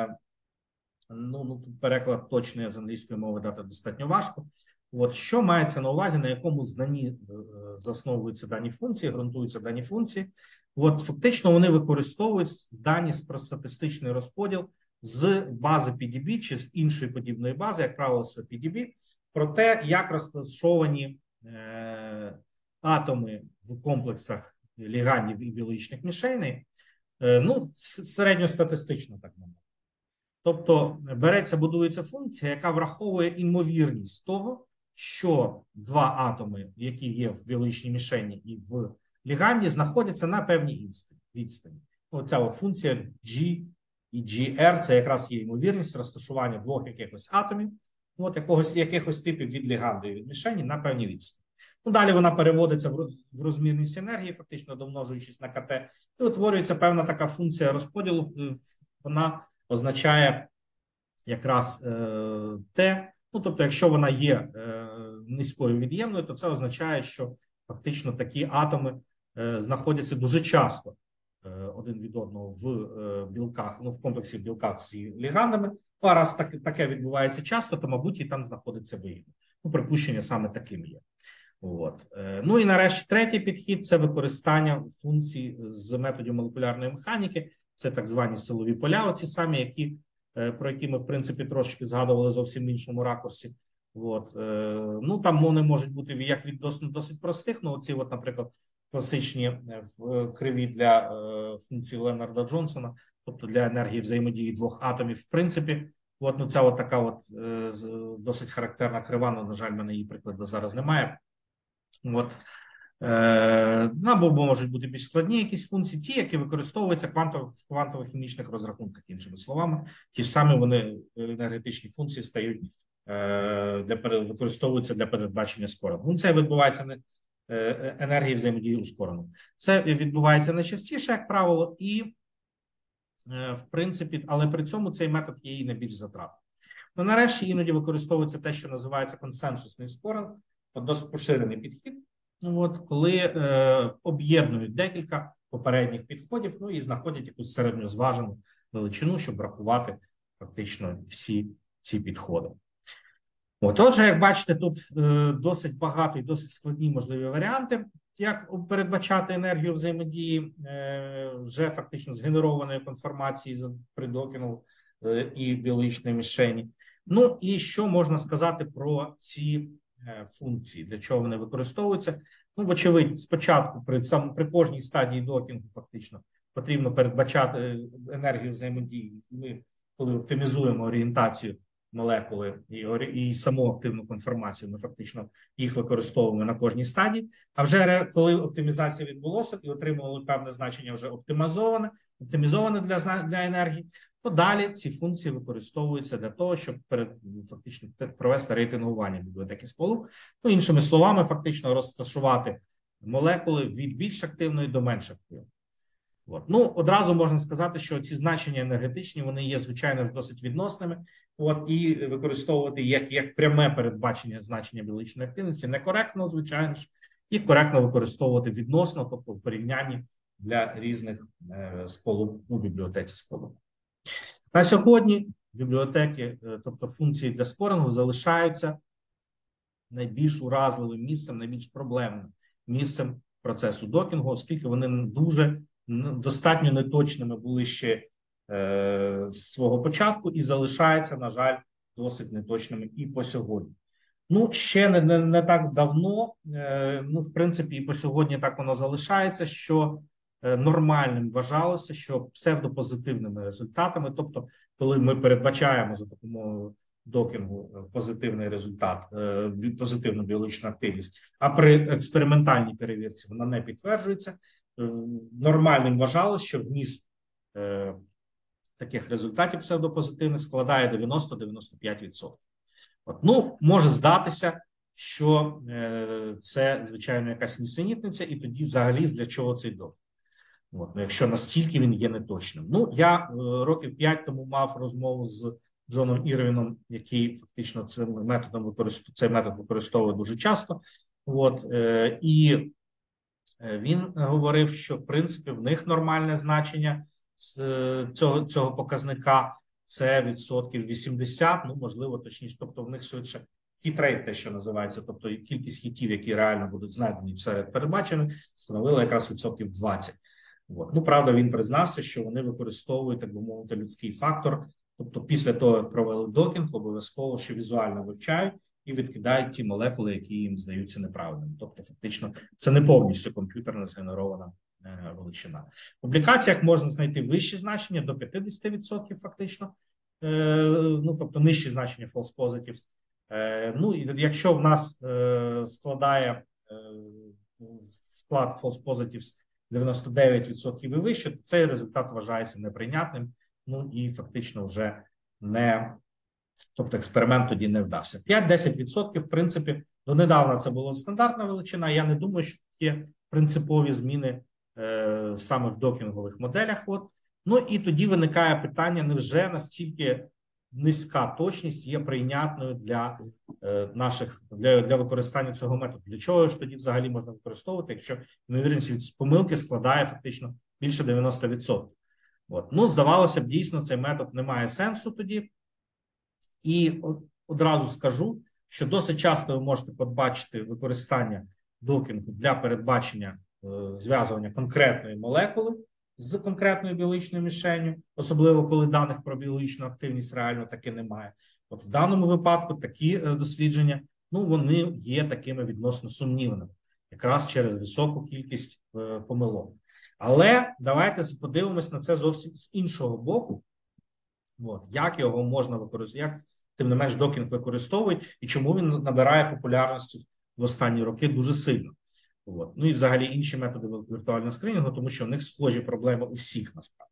[SPEAKER 1] ну, ну, переклад точний з англійської мови дати достатньо важко. От, що мається на увазі, на якому знанні засновуються дані функції, ґрунтуються дані функції. От, фактично вони використовують дані про статистичний розподіл з бази пі ді бі чи з іншої подібної бази, як правило, з пі ді бі, про те, як розташовані е, атоми в комплексах лігандів і біологічних мішеней, е, ну, середньостатистично, так мовити. Тобто береться, будується функція, яка враховує імовірність того, що два атоми, які є в біологічній мішені і в ліганді, знаходяться на певній відстані. Оця функція G і джі ар – це якраз є ймовірність розташування двох якихось атомів, от якогось, якихось типів від ліганду і від мішені на певній відстані. Ну, далі вона переводиться в розмірність енергії, фактично домножуючись на КТ, і утворюється певна така функція розподілу, вона означає якраз е, те, ну, тобто, якщо вона є е, низькою від'ємною, то це означає, що фактично такі атоми е, знаходяться дуже часто е, один від одного в е, білках, ну, в комплексі білках з лігандами. А раз так, таке відбувається часто, то, мабуть, і там знаходиться вигідно. Ну, припущення саме таким є. От. Е, ну і нарешті третій підхід – це використання функцій з методів молекулярної механіки. Це так звані силові поля, оці самі, які, про які ми, в принципі, трошки згадували зовсім в іншому ракурсі. От. Ну, там вони можуть бути як від досить, досить простих, ну, оці, от, наприклад, класичні криві для функції Ленарда Джонсона, тобто для енергії взаємодії двох атомів, в принципі. От, ну, ця от така от досить характерна крива, але, на жаль, в мене її прикладу зараз немає. От. Або можуть бути більш складні якісь функції, ті, які використовуються квантово, в квантово-хімічних розрахунках, іншими словами. Ті ж самі вони, енергетичні функції, стають, для, використовуються для передбачення скорення. Ну, це відбувається не енергії взаємодії ускорено. Це відбувається найчастіше, як правило, і, в принципі, але при цьому цей метод є і найбільш затратний. Ну, нарешті, іноді використовується те, що називається консенсусний скоринг, досить поширений підхід. От, коли е, об'єднують декілька попередніх підходів, ну і знаходять якусь середньозважену величину, щоб рахувати фактично всі ці підходи. От, отже, як бачите, тут е, досить багато і досить складні можливі варіанти, як передбачати енергію взаємодії е, вже фактично згенерованої конформації при Докінгу е, і біологічної мішені. Ну і що можна сказати про ці функції, для чого вони використовуються. Ну, вочевидь, спочатку при, сам, при кожній стадії докінгу фактично потрібно передбачати енергію взаємодії. Ми, коли оптимізуємо орієнтацію молекули і, і саму активну конформацію, ми фактично їх використовуємо на кожній стадії. А вже коли оптимізація відбулося і отримували певне значення вже оптимізоване, оптимізоване для, для енергії, то далі ці функції використовуються для того, щоб перед, фактично провести рейтингування бібліотеки сполук. Ну, іншими словами, фактично розташувати молекули від більш активної до менш активної. От. Ну, одразу можна сказати, що ці значення енергетичні, вони є, звичайно ж, досить відносними. От, і використовувати як, як пряме передбачення значення біологічної активності некоректно, звичайно ж, і коректно використовувати відносно, тобто в порівнянні для різних е, сполук у бібліотеці сполук. На сьогодні бібліотеки, тобто функції для скорингу, залишаються найбільш уразливим місцем, найбільш проблемним місцем процесу докінгу, оскільки вони дуже достатньо неточними були ще е, з свого початку і залишаються, на жаль, досить неточними і по сьогодні. Ну, ще не, не, не так давно, е, ну, в принципі, і по сьогодні так воно залишається, що нормальним вважалося, що псевдопозитивними результатами, тобто, коли ми передбачаємо за допомогою докінгу позитивний результат, позитивну біологічну активність, а при експериментальній перевірці вона не підтверджується, нормальним вважалося, що вміст таких результатів псевдопозитивних складає дев'яносто - дев'яносто п'ять відсотків. От, ну, може здатися, що е, це, звичайно, якась нісенітниця, і тоді взагалі для чого цей доктор? От, ну, якщо настільки він є неточним. Ну, я е, років п'ять тому мав розмову з Джоном Ірвіном, який фактично цим методом використовує, цей метод використовує дуже часто. От, е, і він говорив, що в принципі в них нормальне значення цього, цього показника це відсотків вісімдесят, ну можливо точніше, тобто в них швидше хітрейт, те, що називається, тобто кількість хітів, які реально будуть знайдені серед передбачених, становила якраз відсотків двадцять. От. Ну, правда, він признався, що вони використовують, так би мовити, людський фактор, тобто після того, як провели докінг, обов'язково ще візуально вивчають і відкидають ті молекули, які їм здаються неправильними. Тобто, фактично, це не повністю комп'ютерно згенерована е, величина. В публікаціях можна знайти вищі значення до п'ятдесят відсотків фактично, е, ну, тобто нижчі значення false positives. Е, ну, і якщо в нас е, складає е, вклад false positives дев'яносто дев'ять відсотків і вище, то цей результат вважається неприйнятним, ну і фактично вже не, тобто експеримент тоді не вдався. п'ять - десять відсотків, в принципі, донедавна це була стандартна величина, я не думаю, що є принципові зміни е, саме в докінгових моделях. От. Ну і тоді виникає питання, невже настільки низька точність є прийнятною для е, наших, для, для використання цього методу. Для чого ж тоді взагалі можна використовувати, якщо ймовірність від помилки складає фактично більше дев'яносто відсотків. От. Ну, здавалося б, дійсно, цей метод не має сенсу тоді. І одразу скажу, що досить часто ви можете побачити використання докінгу для передбачення е, зв'язування конкретної молекули з конкретною біологічною мішенню, особливо коли даних про біологічну активність реально таки немає. От в даному випадку такі е, дослідження, ну, вони є такими відносно сумнівними, якраз через високу кількість е, помилок. Але давайте подивимось на це зовсім з іншого боку. От, як його можна використовувати, як, тим не менш, докінг використовують і чому він набирає популярності в останні роки дуже сильно. От. Ну і взагалі інші методи віртуального скринінгу, тому що в них схожі проблеми у всіх насправді.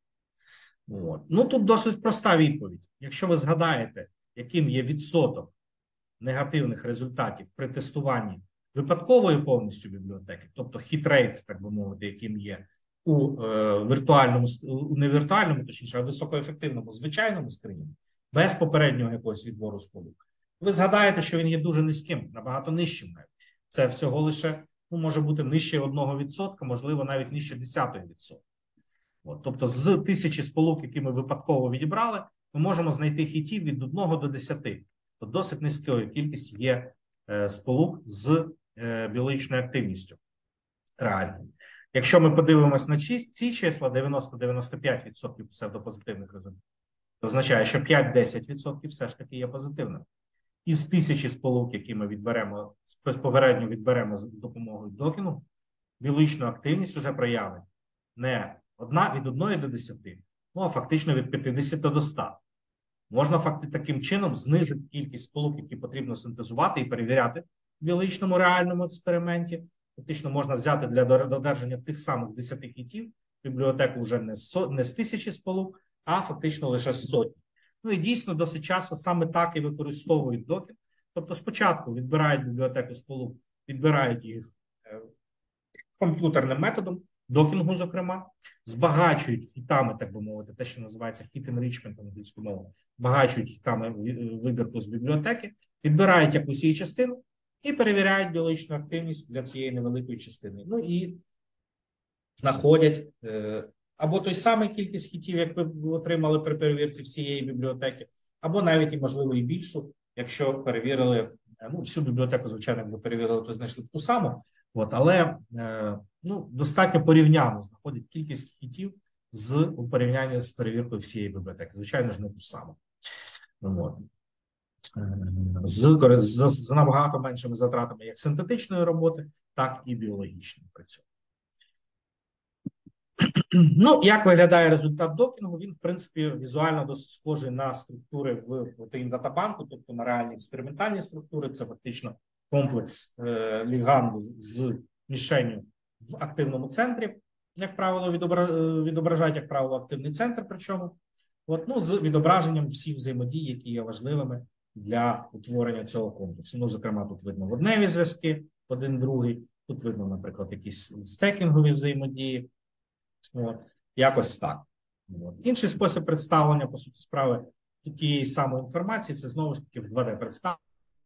[SPEAKER 1] От. Ну тут досить проста відповідь. Якщо ви згадаєте, яким є відсоток негативних результатів при тестуванні випадкової повністю бібліотеки, тобто хітрейт, так би мовити, яким є у е, віртуальному, у не віртуальному, точніше, а високоефективному звичайному скринінгу, без попереднього якогось відбору сполук, ви згадаєте, що він є дуже низьким, набагато нижчим навіть. Це всього лише, ну, може бути нижче одного відсотка, можливо, навіть нижче десятого відсотка. От, тобто з тисячі сполук, які ми випадково відібрали, ми можемо знайти хітів від одного до десяти. Тобто досить низькою кількість є е, сполук з е, біологічною активністю реальною. Якщо ми подивимось на ці числа, дев'яносто - дев'яносто п'ять відсотків псевдопозитивних результатів, це означає, що п'ять - десять відсотків все ж таки є позитивним. Із тисячі сполук, які ми відберемо, попередньо відберемо з допомогою докінгу, біологічну активність вже проявить не одна від одної до десяти, ну а фактично від п'ятдесяти до ста. Можна факти таким чином знизити кількість сполук, які потрібно синтезувати і перевіряти в біологічному реальному експерименті. Фактично можна взяти для додержання тих самих десяти хітів бібліотеку вже не з, не з тисячі сполук, а фактично лише з сотні. Ну і дійсно досить часто саме так і використовують докінг. Тобто спочатку відбирають бібліотеку сполук, відбирають їх е, комп'ютерним методом, докінгу, зокрема, збагачують хітами, так би мовити, те, що називається hit enrichment англійською мовою, збагачують хітами вибірку з бібліотеки, відбирають якусь її частину і перевіряють біологічну активність для цієї невеликої частини. Ну і знаходять е, або той самий кількість хітів, як ви отримали при перевірці всієї бібліотеки, або навіть і, можливо, і більшу, якщо перевірили, ну, всю бібліотеку, звичайно, якби перевірили, то знайшли ту саму, от, але е, ну, достатньо порівняно знаходять кількість хітів з, у порівнянні з перевіркою всієї бібліотеки. Звичайно ж, не ту саму. От. З, з, з набагато меншими затратами як синтетичної роботи, так і біологічної при цьому. Ну, як виглядає результат докінгу? Він, в принципі, візуально досить схожий на структури в протеїн-датабанку, тобто на реальні експериментальні структури. Це фактично комплекс е, ліганду з мішенню в активному центрі. Як правило, відображають, як правило, активний центр, причому. От, ну, з відображенням всіх взаємодій, які є важливими для утворення цього комплексу. Ну, зокрема, тут видно водневі зв'язки, один другий, тут видно, наприклад, якісь стекінгові взаємодії. От, якось так. От. Інший спосіб представлення, по суті справи, тієї самої інформації, це знову ж таки в два Д представлення.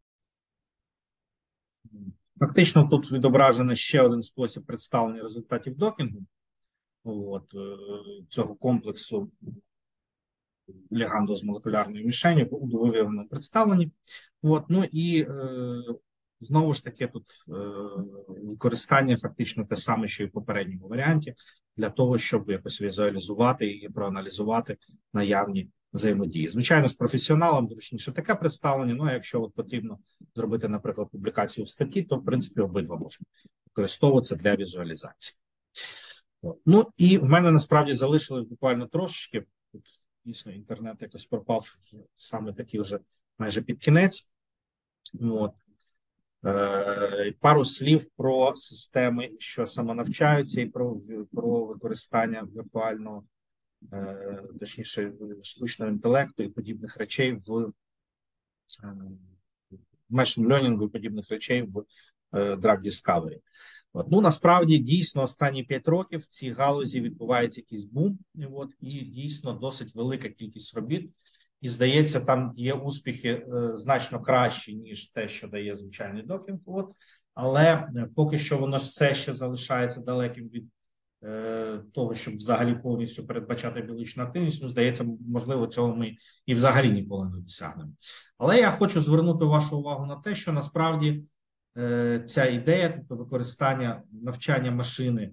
[SPEAKER 1] Фактично, тут відображений ще один спосіб представлення результатів докінгу от, цього комплексу ліганду з молекулярною мішенью в удвоєному представленні. От, ну і е, знову ж таки тут е, використання фактично те саме, що і в попередньому варіанті, для того, щоб якось візуалізувати і проаналізувати наявні взаємодії. Звичайно, з професіоналом зручніше таке представлення, ну а якщо от потрібно зробити, наприклад, публікацію в статті, то, в принципі, обидва можуть використовуватися для візуалізації. От. Ну і в мене насправді залишилось буквально трошечки. Тут дійсно інтернет якось пропав саме такий вже майже під кінець. От. Е, пару слів про системи, що самонавчаються, і про, про використання віртуального, е, точніше, штучного інтелекту і подібних речей в е, machine learning і подібних речей в е, Drug Discovery. От. Ну, насправді, дійсно, останні п'ять років в цій галузі відбувається якийсь бум, і, от, і дійсно досить велика кількість робіт. І, здається, там є успіхи е, значно кращі, ніж те, що дає звичайний докінг. От. Але е, поки що воно все ще залишається далеким від е, того, щоб взагалі повністю передбачати біологічну активність. Ну, здається, можливо, цього ми і взагалі ніколи не досягнемо. Але я хочу звернути вашу увагу на те, що насправді ця ідея, тобто використання навчання машини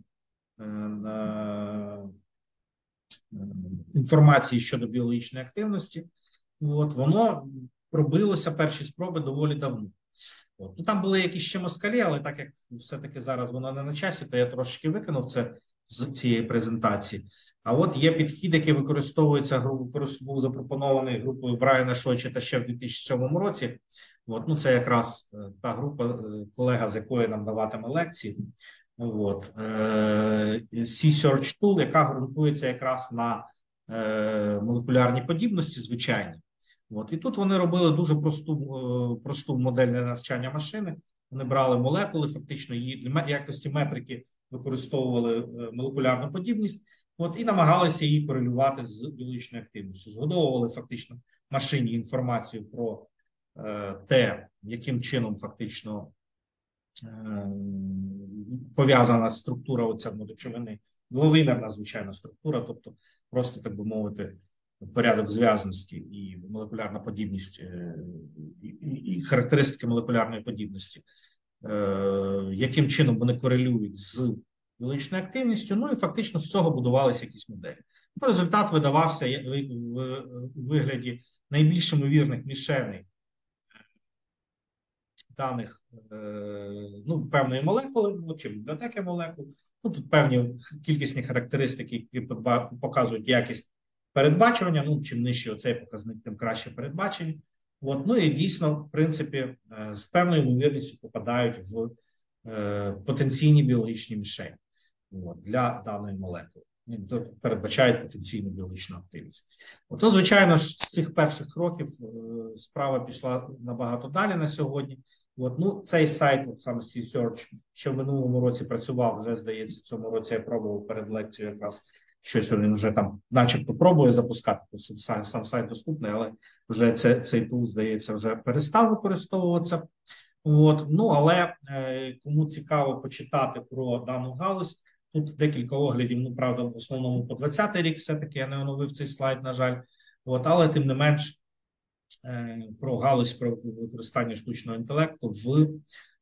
[SPEAKER 1] на інформації щодо біологічної активності, от, воно пробилося перші спроби доволі давно. От. Ну, там були якісь ще москалі, але так як все-таки зараз воно не на часі, то я трошки викинув це з цієї презентації. А от є підхід, який використовується, був запропонований групою Брайана Шойчета ще в дві тисячі сьомому році. От, ну, це якраз та група, колега, з якої нам даватиме лекції. От. C-Search Tool, яка ґрунтується якраз на е, молекулярній подібності, звичайні. От. І тут вони робили дуже просту, просту модель для навчання машини. Вони брали молекули, фактично її для якості метрики використовували молекулярну подібність, от, і намагалися її корелювати з біологічною активністю. Згодовували фактично машині інформацію про е, те, яким чином фактично е, пов'язана структура оця речовини, двовимірна, звичайно, структура, тобто просто, так би мовити, порядок зв'язності і молекулярна подібність, і, і, і характеристики молекулярної подібності, е, яким чином вони корелюють з біологічною активністю, ну і фактично з цього будувалися якісь моделі. Результат видавався в вигляді найбільш ймовірних мішеней даних, ну, певної молекули, чи бібліотеки молекул. Ну, тут певні кількісні характеристики, які показують якість передбачування. Ну, чим нижче оцей показник, тим краще передбачення. От, ну і дійсно, в принципі, з певною ймовірністю попадають в е, потенційні біологічні мішені от, для даної молекули. Передбачають потенційну біологічну активність. От, ну, звичайно ж, з цих перших років е, справа пішла набагато далі на сьогодні. От, ну, цей сайт, от, саме C-Search, ще в минулому році працював, вже, здається, в цьому році я пробував перед лекцією якраз щось він вже там начебто пробує запускати, сам, сам сайт доступний, але вже це, цей тул, здається, вже перестав використовуватися. От, ну, але е, кому цікаво почитати про дану галузь, тут декілька оглядів, ну, правда, в основному по двадцятий рік все-таки я не оновив цей слайд, на жаль. От, але тим не менш е, про галузь, про використання штучного інтелекту в е,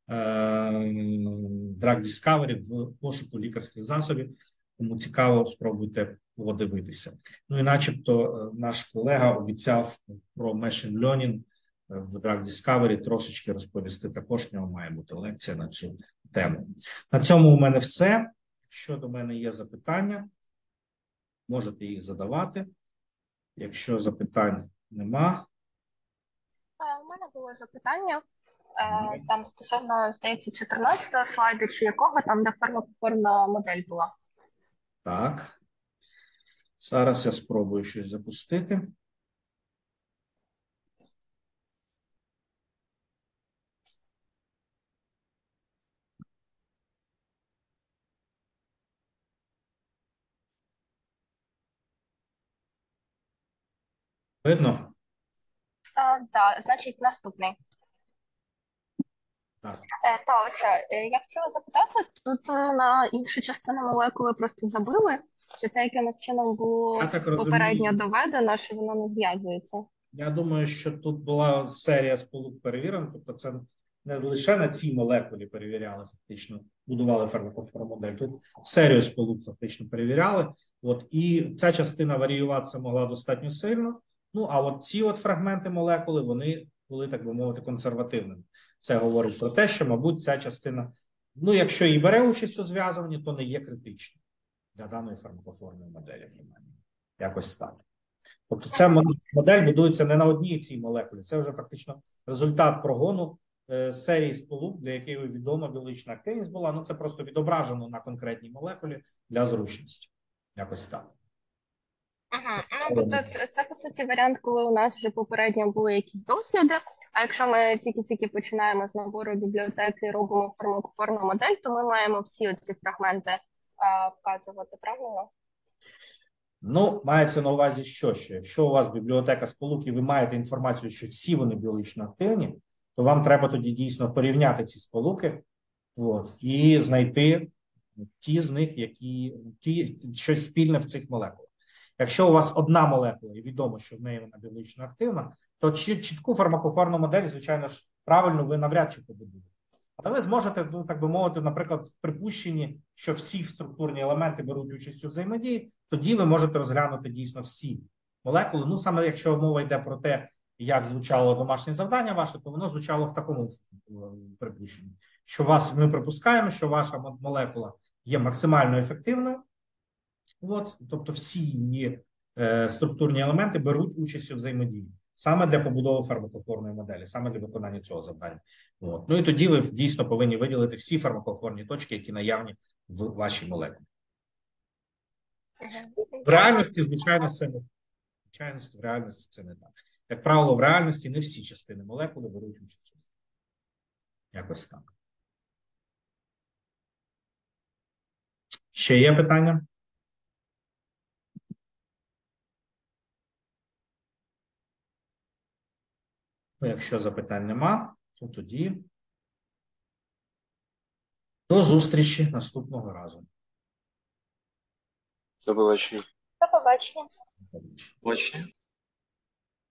[SPEAKER 1] Drug Discovery, в пошуку лікарських засобів. Кому цікаво, спробуйте подивитися. Ну і начебто наш колега обіцяв про machine learning в Drug Discovery трошечки розповісти. Також в нього має бути лекція на цю тему. На цьому у мене все. Якщо до мене є запитання, можете їх задавати. Якщо запитань нема.
[SPEAKER 2] У мене було запитання. Там стосовно, здається, чотирнадцятого слайду, чи якого, там де фармакофорна модель була.
[SPEAKER 1] Так. Зараз я спробую щось запустити. Видно?
[SPEAKER 2] Так, да, значить, наступний.
[SPEAKER 1] Так.
[SPEAKER 2] Е, Та, оце, е, я хотіла запитати, тут е, на іншу частину молекули просто забили, чи це якимось чином було
[SPEAKER 1] Я так
[SPEAKER 2] попередньо
[SPEAKER 1] розумію.
[SPEAKER 2] доведено, що воно не зв'язується?
[SPEAKER 1] Я думаю, що тут була серія сполук перевірена, тобто це не лише на цій молекулі перевіряли, фактично, будували фармакофор-модель. Тут серію сполук фактично перевіряли. От, і ця частина варіюватися могла достатньо сильно. Ну, а от ці от фрагменти молекули, вони були, так би мовити, консервативними. Це говорить про те, що, мабуть, ця частина, ну, якщо і бере участь у зв'язуванні, то не є критичною для даної фармакофорної моделі, принаймні. Якось так. Тобто ця модель будується не на одній цій молекулі. Це вже фактично результат прогону е, серії сполук, для якої відома біологічна активність була. Ну, це просто відображено на конкретній молекулі для зручності. Якось так.
[SPEAKER 2] Угу. Ну, тобто це, це, по суті, варіант, коли у нас вже попередньо були якісь досліди, а якщо ми тільки-тільки починаємо з набору бібліотеки і робимо фармакофорну модель, то ми маємо всі оці фрагменти а, вказувати, правильно?
[SPEAKER 1] Ну, мається на увазі, що ще? Якщо у вас бібліотека сполук і ви маєте інформацію, що всі вони біологічно активні, то вам треба тоді дійсно порівняти ці сполуки от, і знайти ті з них, які ті, щось спільне в цих молекулах. Якщо у вас одна молекула і відомо, що в неї вона біологічно активна, то чітку фармакофорну модель, звичайно ж, правильно ви навряд чи побудуєте. Але ви зможете, ну, так би мовити, наприклад, в припущенні, що всі структурні елементи беруть участь у взаємодії, тоді ви можете розглянути дійсно всі молекули. Ну, саме якщо мова йде про те, як звучало домашнє завдання ваше, то воно звучало в такому припущенні, що вас, ми припускаємо, що ваша молекула є максимально ефективною. От, тобто всі її е, структурні елементи беруть участь у взаємодії саме для побудови фармакофорної моделі, саме для виконання цього завдання. От. Ну і тоді ви дійсно повинні виділити всі фармакофорні точки, які наявні в вашій молекулі. В реальності, звичайно, це не звичайно, в реальності це не так. Як правило, в реальності не всі частини молекули беруть участь. Якось так. Ще є питання? Ну, якщо запитань нема, то тоді до зустрічі наступного разу.
[SPEAKER 3] До побачення.
[SPEAKER 2] До побачення.
[SPEAKER 1] До побачення.
[SPEAKER 3] Побачення.